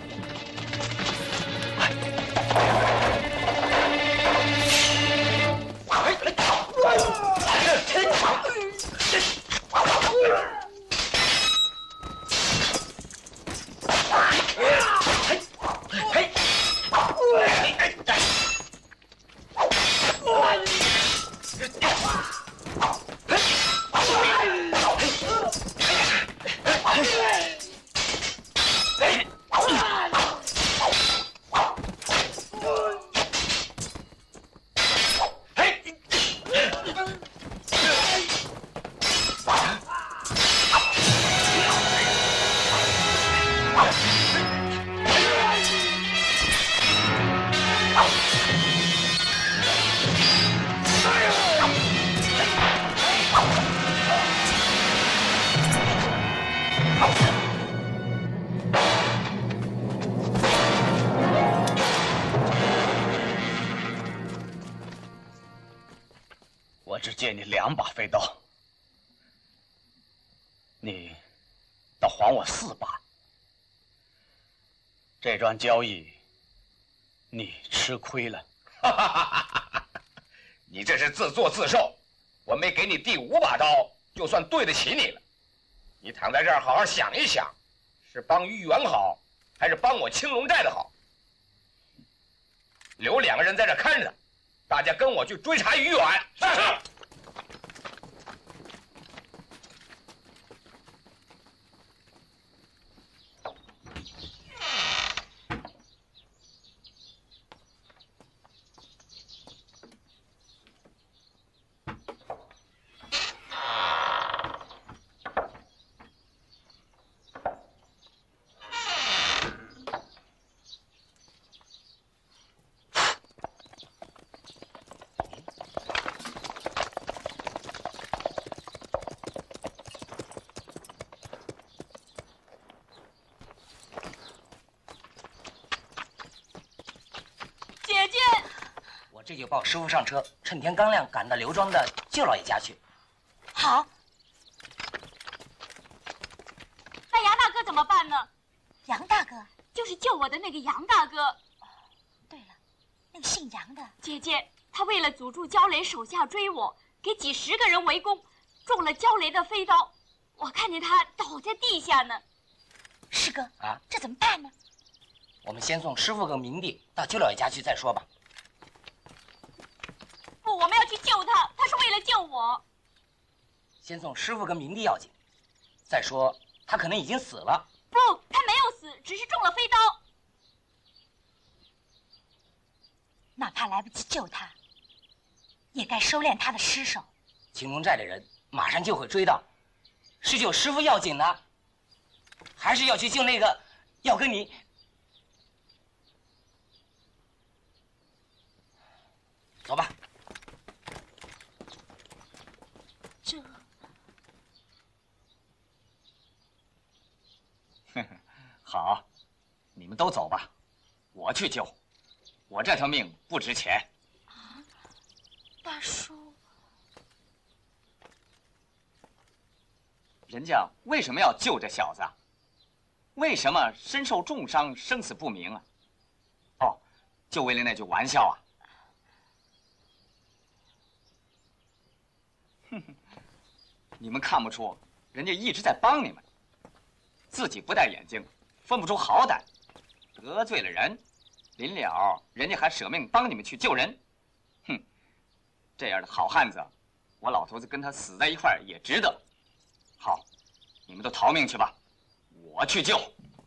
我只借你两把飞刀，你倒还我四把。这桩交易，你吃亏了。 哈哈哈哈！你这是自作自受。我没给你第五把刀，就算对得起你了。你躺在这儿好好想一想，是帮于元好，还是帮我青龙寨的好？留两个人在这看着，大家跟我去追查于远。是。 这就抱师傅上车，趁天刚亮赶到刘庄的舅老爷家去。 好。 那杨大哥怎么办呢？ 杨大哥就是救我的那个杨大哥。 对了，那个姓杨的姐姐，他为了阻住焦雷手下追我，给几十个人围攻，中了焦雷的飞刀，我看见他倒在地下呢。 师哥啊， 这怎么办呢？ 我们先送师傅和明帝到舅老爷家去再说吧。 不，我们要去救他，他是为了救我。 先送师傅跟明帝要紧，再说他可能已经死了。 不，他没有死，只是中了飞刀。 哪怕来不及救他，也该收敛他的尸首。 青龙寨的人马上就会追到，是救师傅要紧呢，还是要去救那个要跟你？走吧。 这， 好，你们都走吧，我去救。我这条命不值钱。 啊，大叔， 人家为什么要救这小子？为什么身受重伤，生死不明啊？哦，就为了那句玩笑啊！哼哼，你们看不出，人家一直在帮你们，自己不戴眼镜，分不出好歹，得罪了人，临了人家还舍命帮你们去救人，哼，这样的好汉子，我老头子跟他死在一块儿也值得。好，你们都逃命去吧，我去救。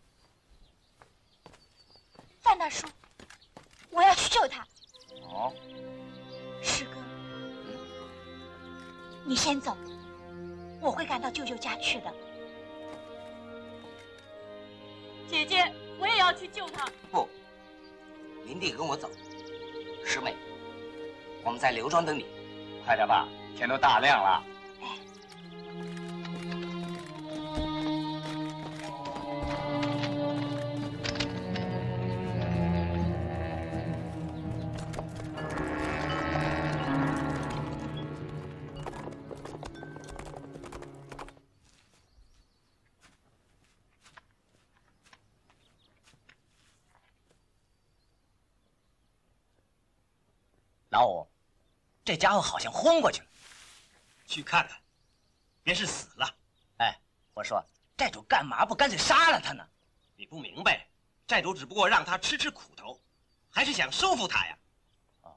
范大叔，我要去救他。 哦， 师哥，你先走，我会赶到舅舅家去的。 姐姐，我也要去救他。 不，林弟跟我走。师妹，我们在刘庄等你。 快点吧，天都大亮了。 老五，这家伙好像昏过去了，去看看，别是死了。哎，我说债主干嘛不干脆杀了他呢？你不明白，债主只不过让他吃吃苦头，还是想收服他呀。啊。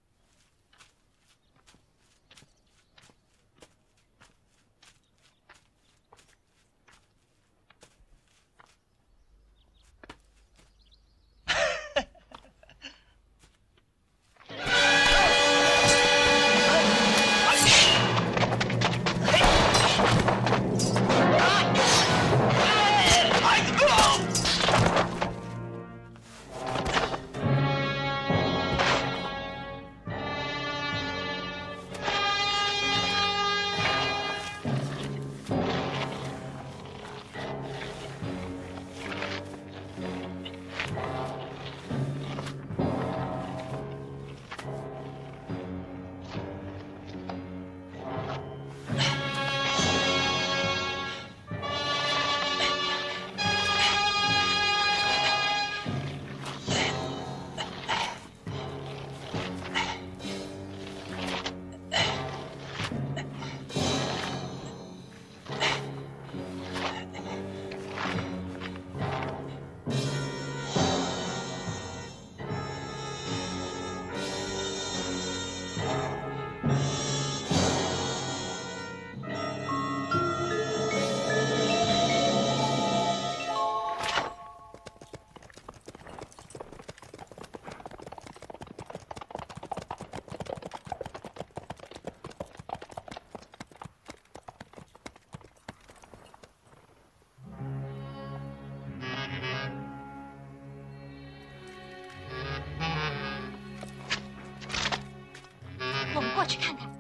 我们过去看看。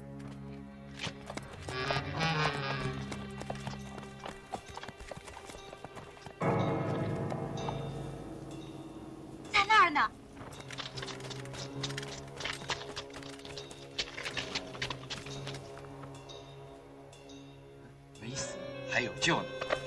在那儿呢。 没死，还有救呢。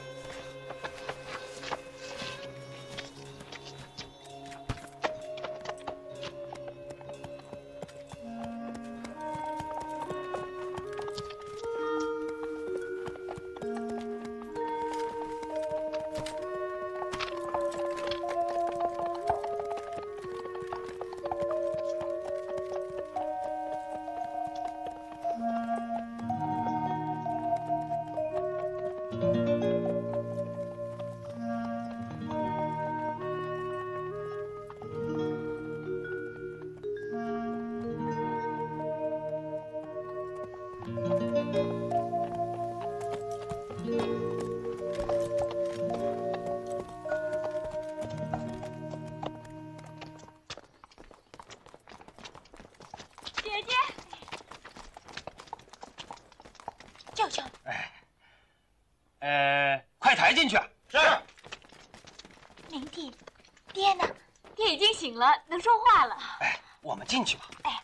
舅舅， 哎，呃，快抬进去。是。 林弟，爹呢？爹已经醒了，能说话了。 哎，我们进去吧。 哎。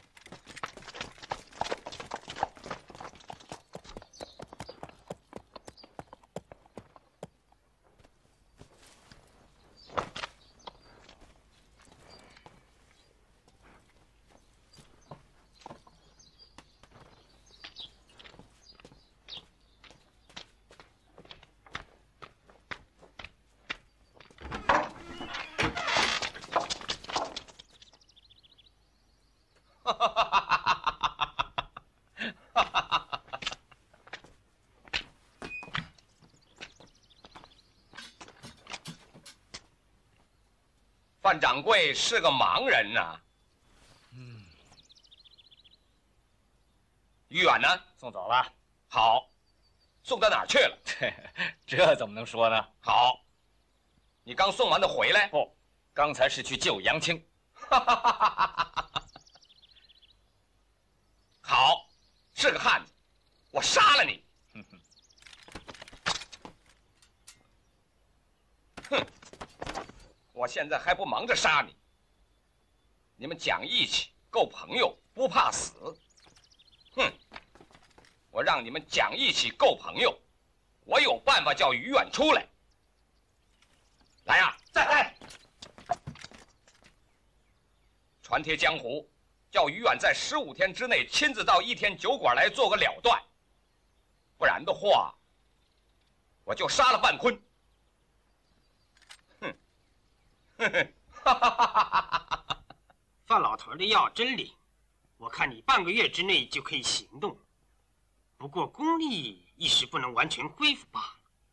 范掌柜是个盲人呐、啊。 嗯。 于远呢？ 送走了。 好，送到哪儿去了？ 这怎么能说呢？ 好， 你刚送完的回来？ 不，刚才是去救杨青。 好，是个汉子，我杀了你！哼，我现在还不忙着杀你。你们讲义气，够朋友，不怕死。哼，我让你们讲义气，够朋友，我有办法叫于远出来。来呀， 在来。 传贴江湖，叫于远在十五天之内亲自到一天酒馆来做个了断，不然的话，我就杀了范坤。哼，哼哼，哈哈哈哈哈哈！ 范老头的药真灵，我看你半个月之内就可以行动，不过功力一时不能完全恢复罢了。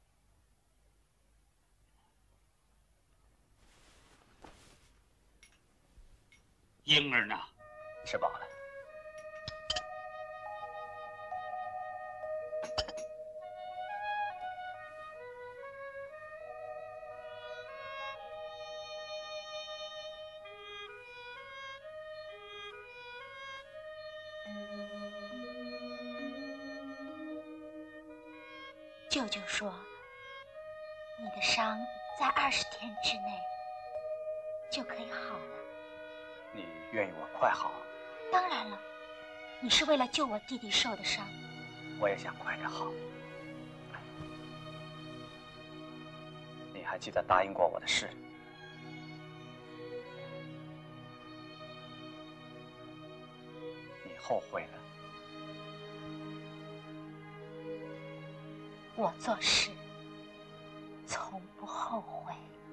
婴儿呢？ 吃饱了。 舅舅说，你的伤在二十天之内就可以好了。 你愿意我快好？ 当然了，你是为了救我弟弟受的伤。 我也想快点好。你还记得答应过我的事？你后悔了？ 我做事从不后悔。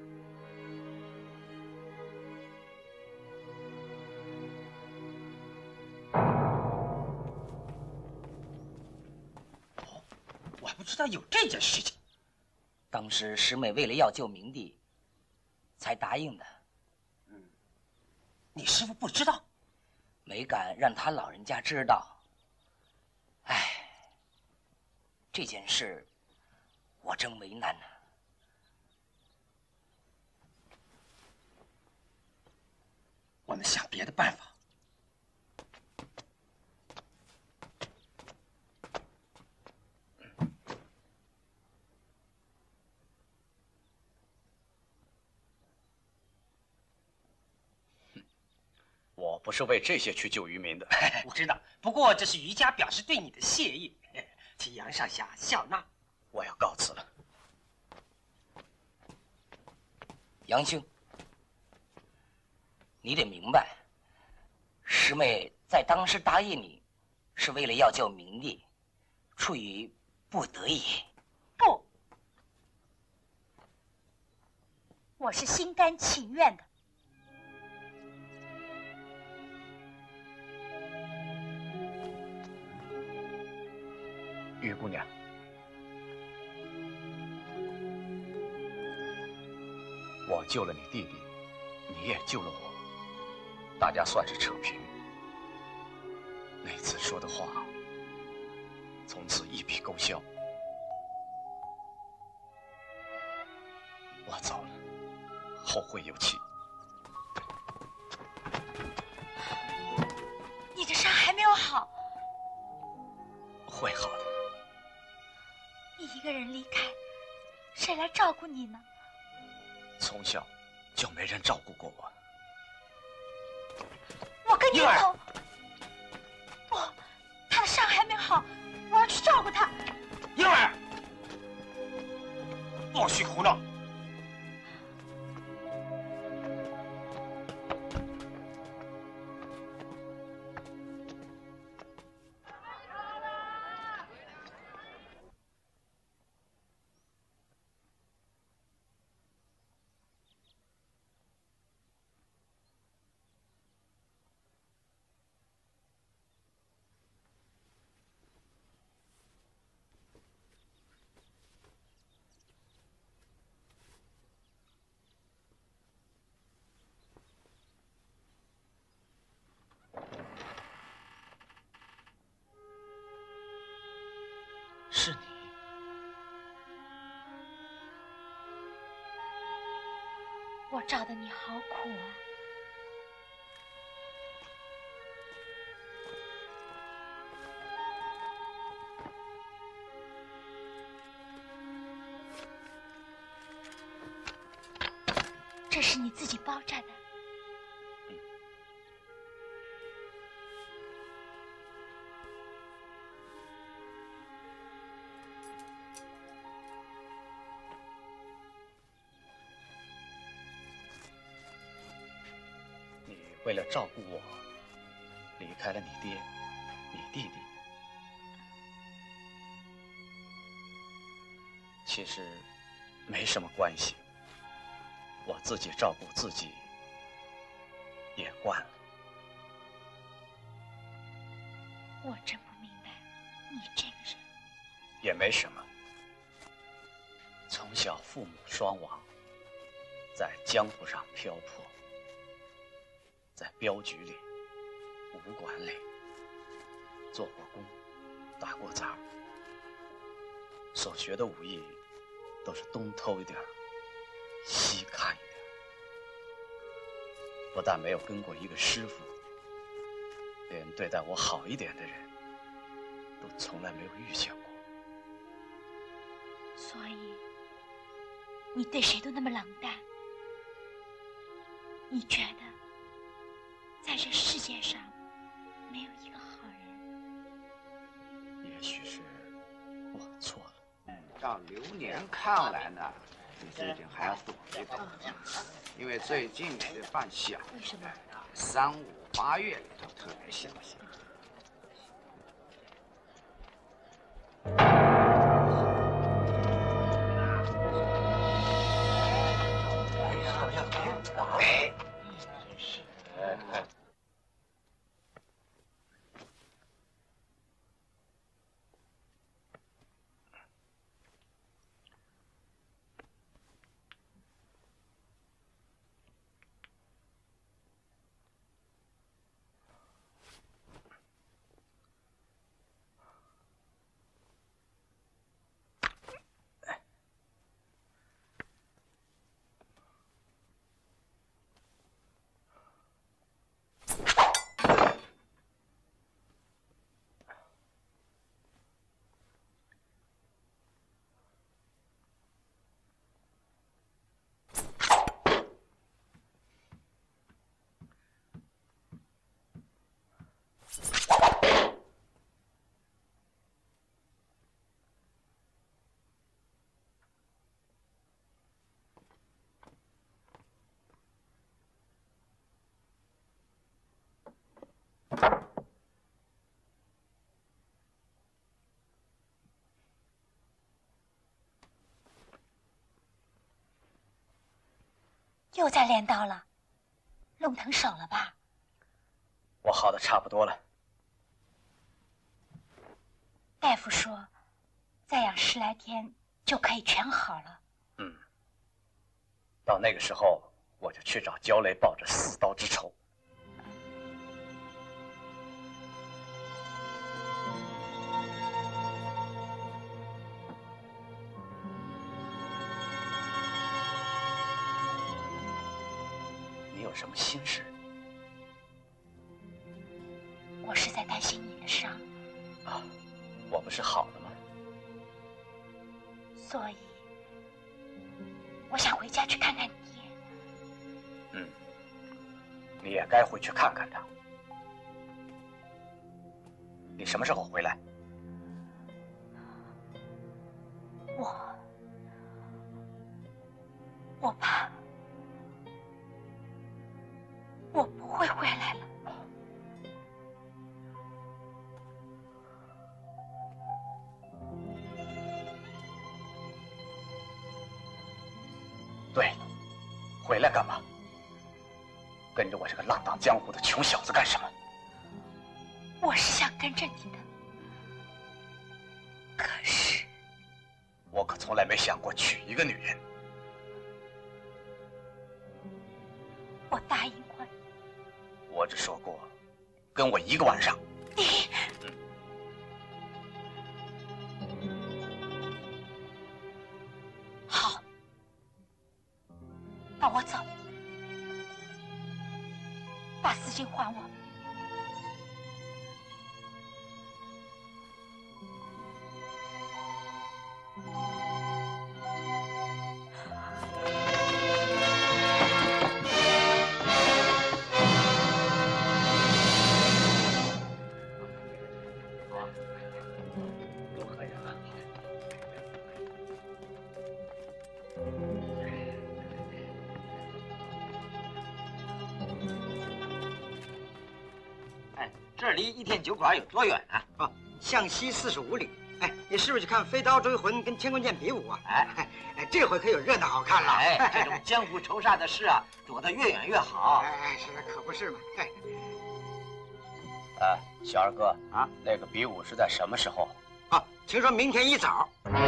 我还不知道有这件事情。 当时石美为了要救明帝，才答应的。 嗯，你师父不知道？ 没敢让他老人家知道。唉，这件事我真为难呢。 我们想别的办法。 我不是为这些去救渔民的。 我知道，不过这是于家表示对你的谢意，请杨上侠笑纳。 我要告辞了。 杨兄，你得明白，师妹在当时答应你，是为了要救明帝，出于不得已。 不，我是心甘情愿的。 于姑娘，我救了你弟弟，你也救了我，大家算是扯平。那次说的话，从此一笔勾销。我走了，后会有期。 你的伤还没有好， 会好的。 你一个人离开，谁来照顾你呢？ 从小就没人照顾过我。 我跟你走。不，他的伤还没好，我要去照顾他。 婴儿，不许胡闹！ 我找的你好苦啊！这是你自己包扎的。 嗯。你为了照顾我，离开了你爹、你弟弟。其实没什么关系。我自己照顾自己也惯了。 我真不明白，你这个人也没什么。从小父母双亡，在江湖上漂泊，在镖局里、武馆里做过工，打过杂，所学的武艺都是东偷一点儿，西看一点，不但没有跟过一个师傅，连对待我好一点的人都从来没有遇见过。 所以你对谁都那么冷淡，你觉得在这世界上没有一个好人？ 也许是我错了。 照流年看来呢，你最近还要躲一躲，因为最近得办小的，为什么？三五八月里头特别小心。哎，是，哎哎。 又在练刀了，弄疼手了吧？ 我好的差不多了。 大夫说，再养十来天就可以全好了。 嗯，到那个时候，我就去找焦雷报这私刀之仇。你有什么心事？ 我是在担心你的伤。 啊，我不是好了吗？ 所以，我想回家去看看你爹。 嗯，你也该回去看看他。你什么时候回来？ 我，我怕，我不会回来了。 对了，回来干嘛？跟着我这个浪荡江湖的穷小子干什么？ 我是想跟着你的，可是我可从来没想过娶一个女人。 我答应过你。 我只说过，跟我一个晚上。 你， 嗯， 好，那我走。 资金还我。 这离一天酒馆有多远啊？ 啊，向西四十五里。哎，你是不是去看飞刀追魂跟乾坤剑比武啊？哎哎哎，这回可有热闹好看了。 哎，这种江湖仇杀的事啊，躲得越远越好。 哎哎，是可不是嘛？哎， 哎，小二哥啊，那个比武是在什么时候？ 啊，听说明天一早。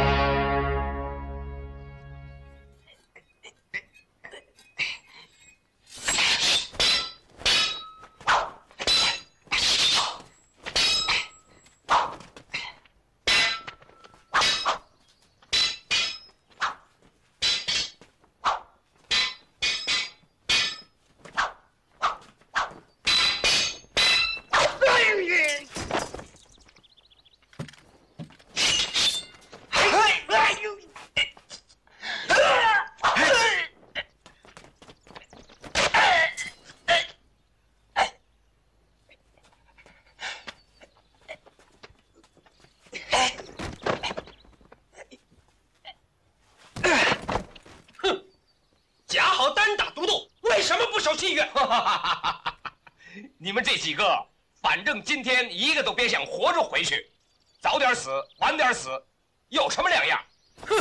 你们这几个，反正今天一个都别想活着回去，早点死，晚点死，有什么两样？哼！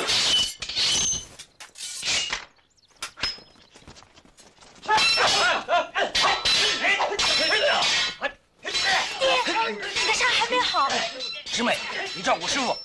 爹，你的伤还没好。 师妹，你照顾师傅。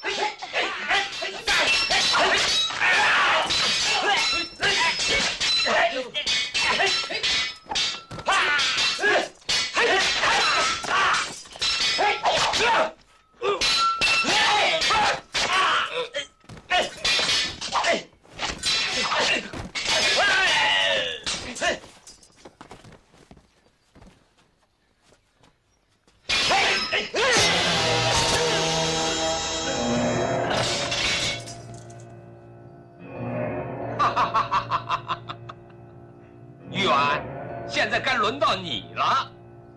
玉婉，现在该轮到你了。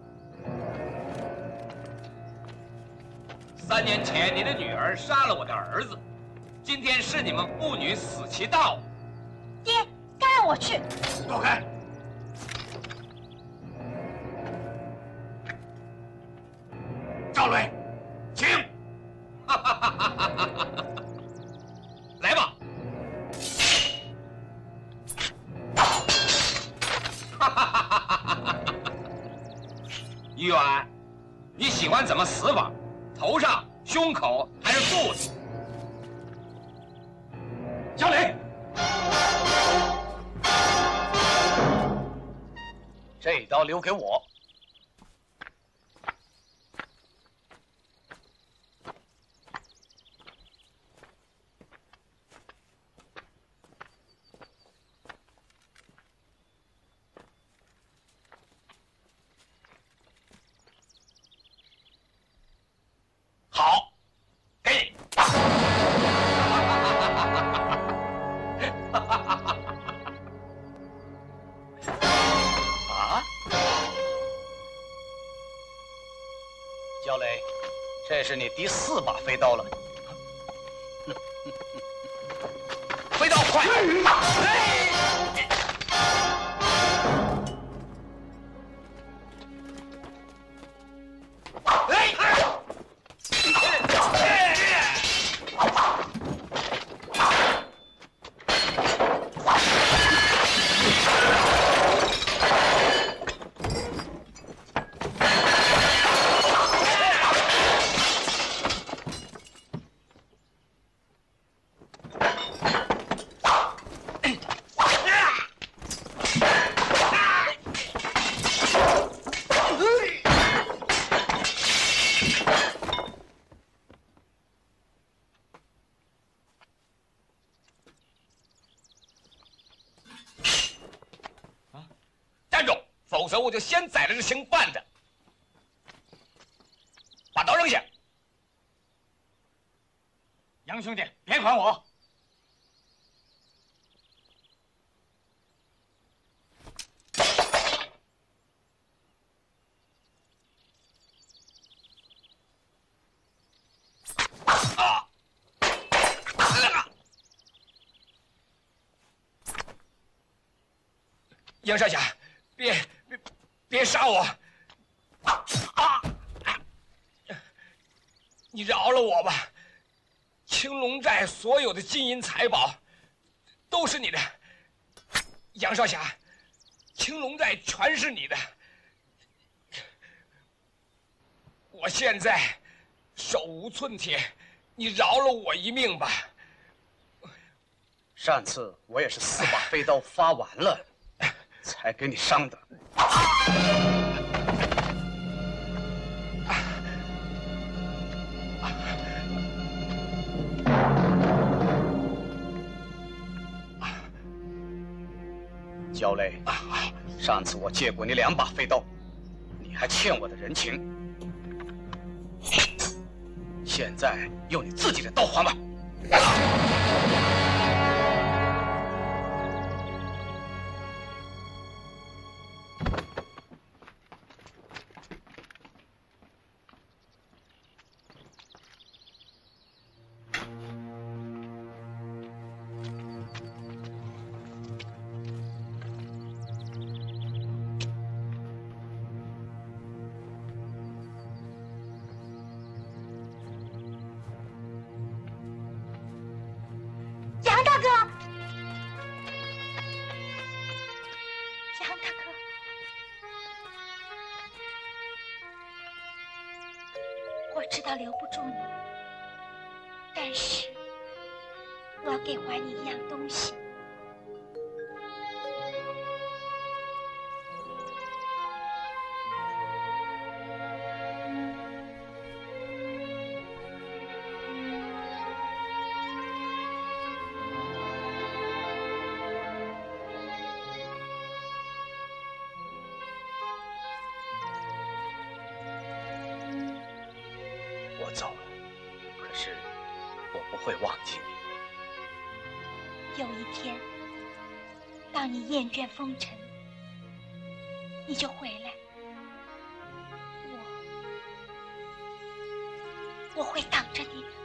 三年前，你的女儿杀了我的儿子，今天是你们父女死期到了。 爹，该让我去。 躲开！赵磊，请。来吧。玉婉，你喜欢怎么死法？头上、胸口还是肚子？小磊， 这一刀留给我。 好，给你。 啊，焦磊，这是你第四把飞刀了。 飞刀快！ 则我就先宰了这姓范的。把刀扔下。 杨兄弟，别管我。 啊！杨少侠，别别别杀我！啊！你饶了我吧！青龙寨所有的金银财宝都是你的，杨少侠，青龙寨全是你的。我现在手无寸铁，你饶了我一命吧。 上次我也是四把飞刀发完了，才给你伤的。焦雷，上次我借过你两把飞刀，你还欠我的人情，现在用你自己的刀还吧。 我知道留不住你，但是我要给还你一样东西。 我走了，可是我不会忘记你。 有一天，当你厌倦风尘，你就回来，我我会等着你的。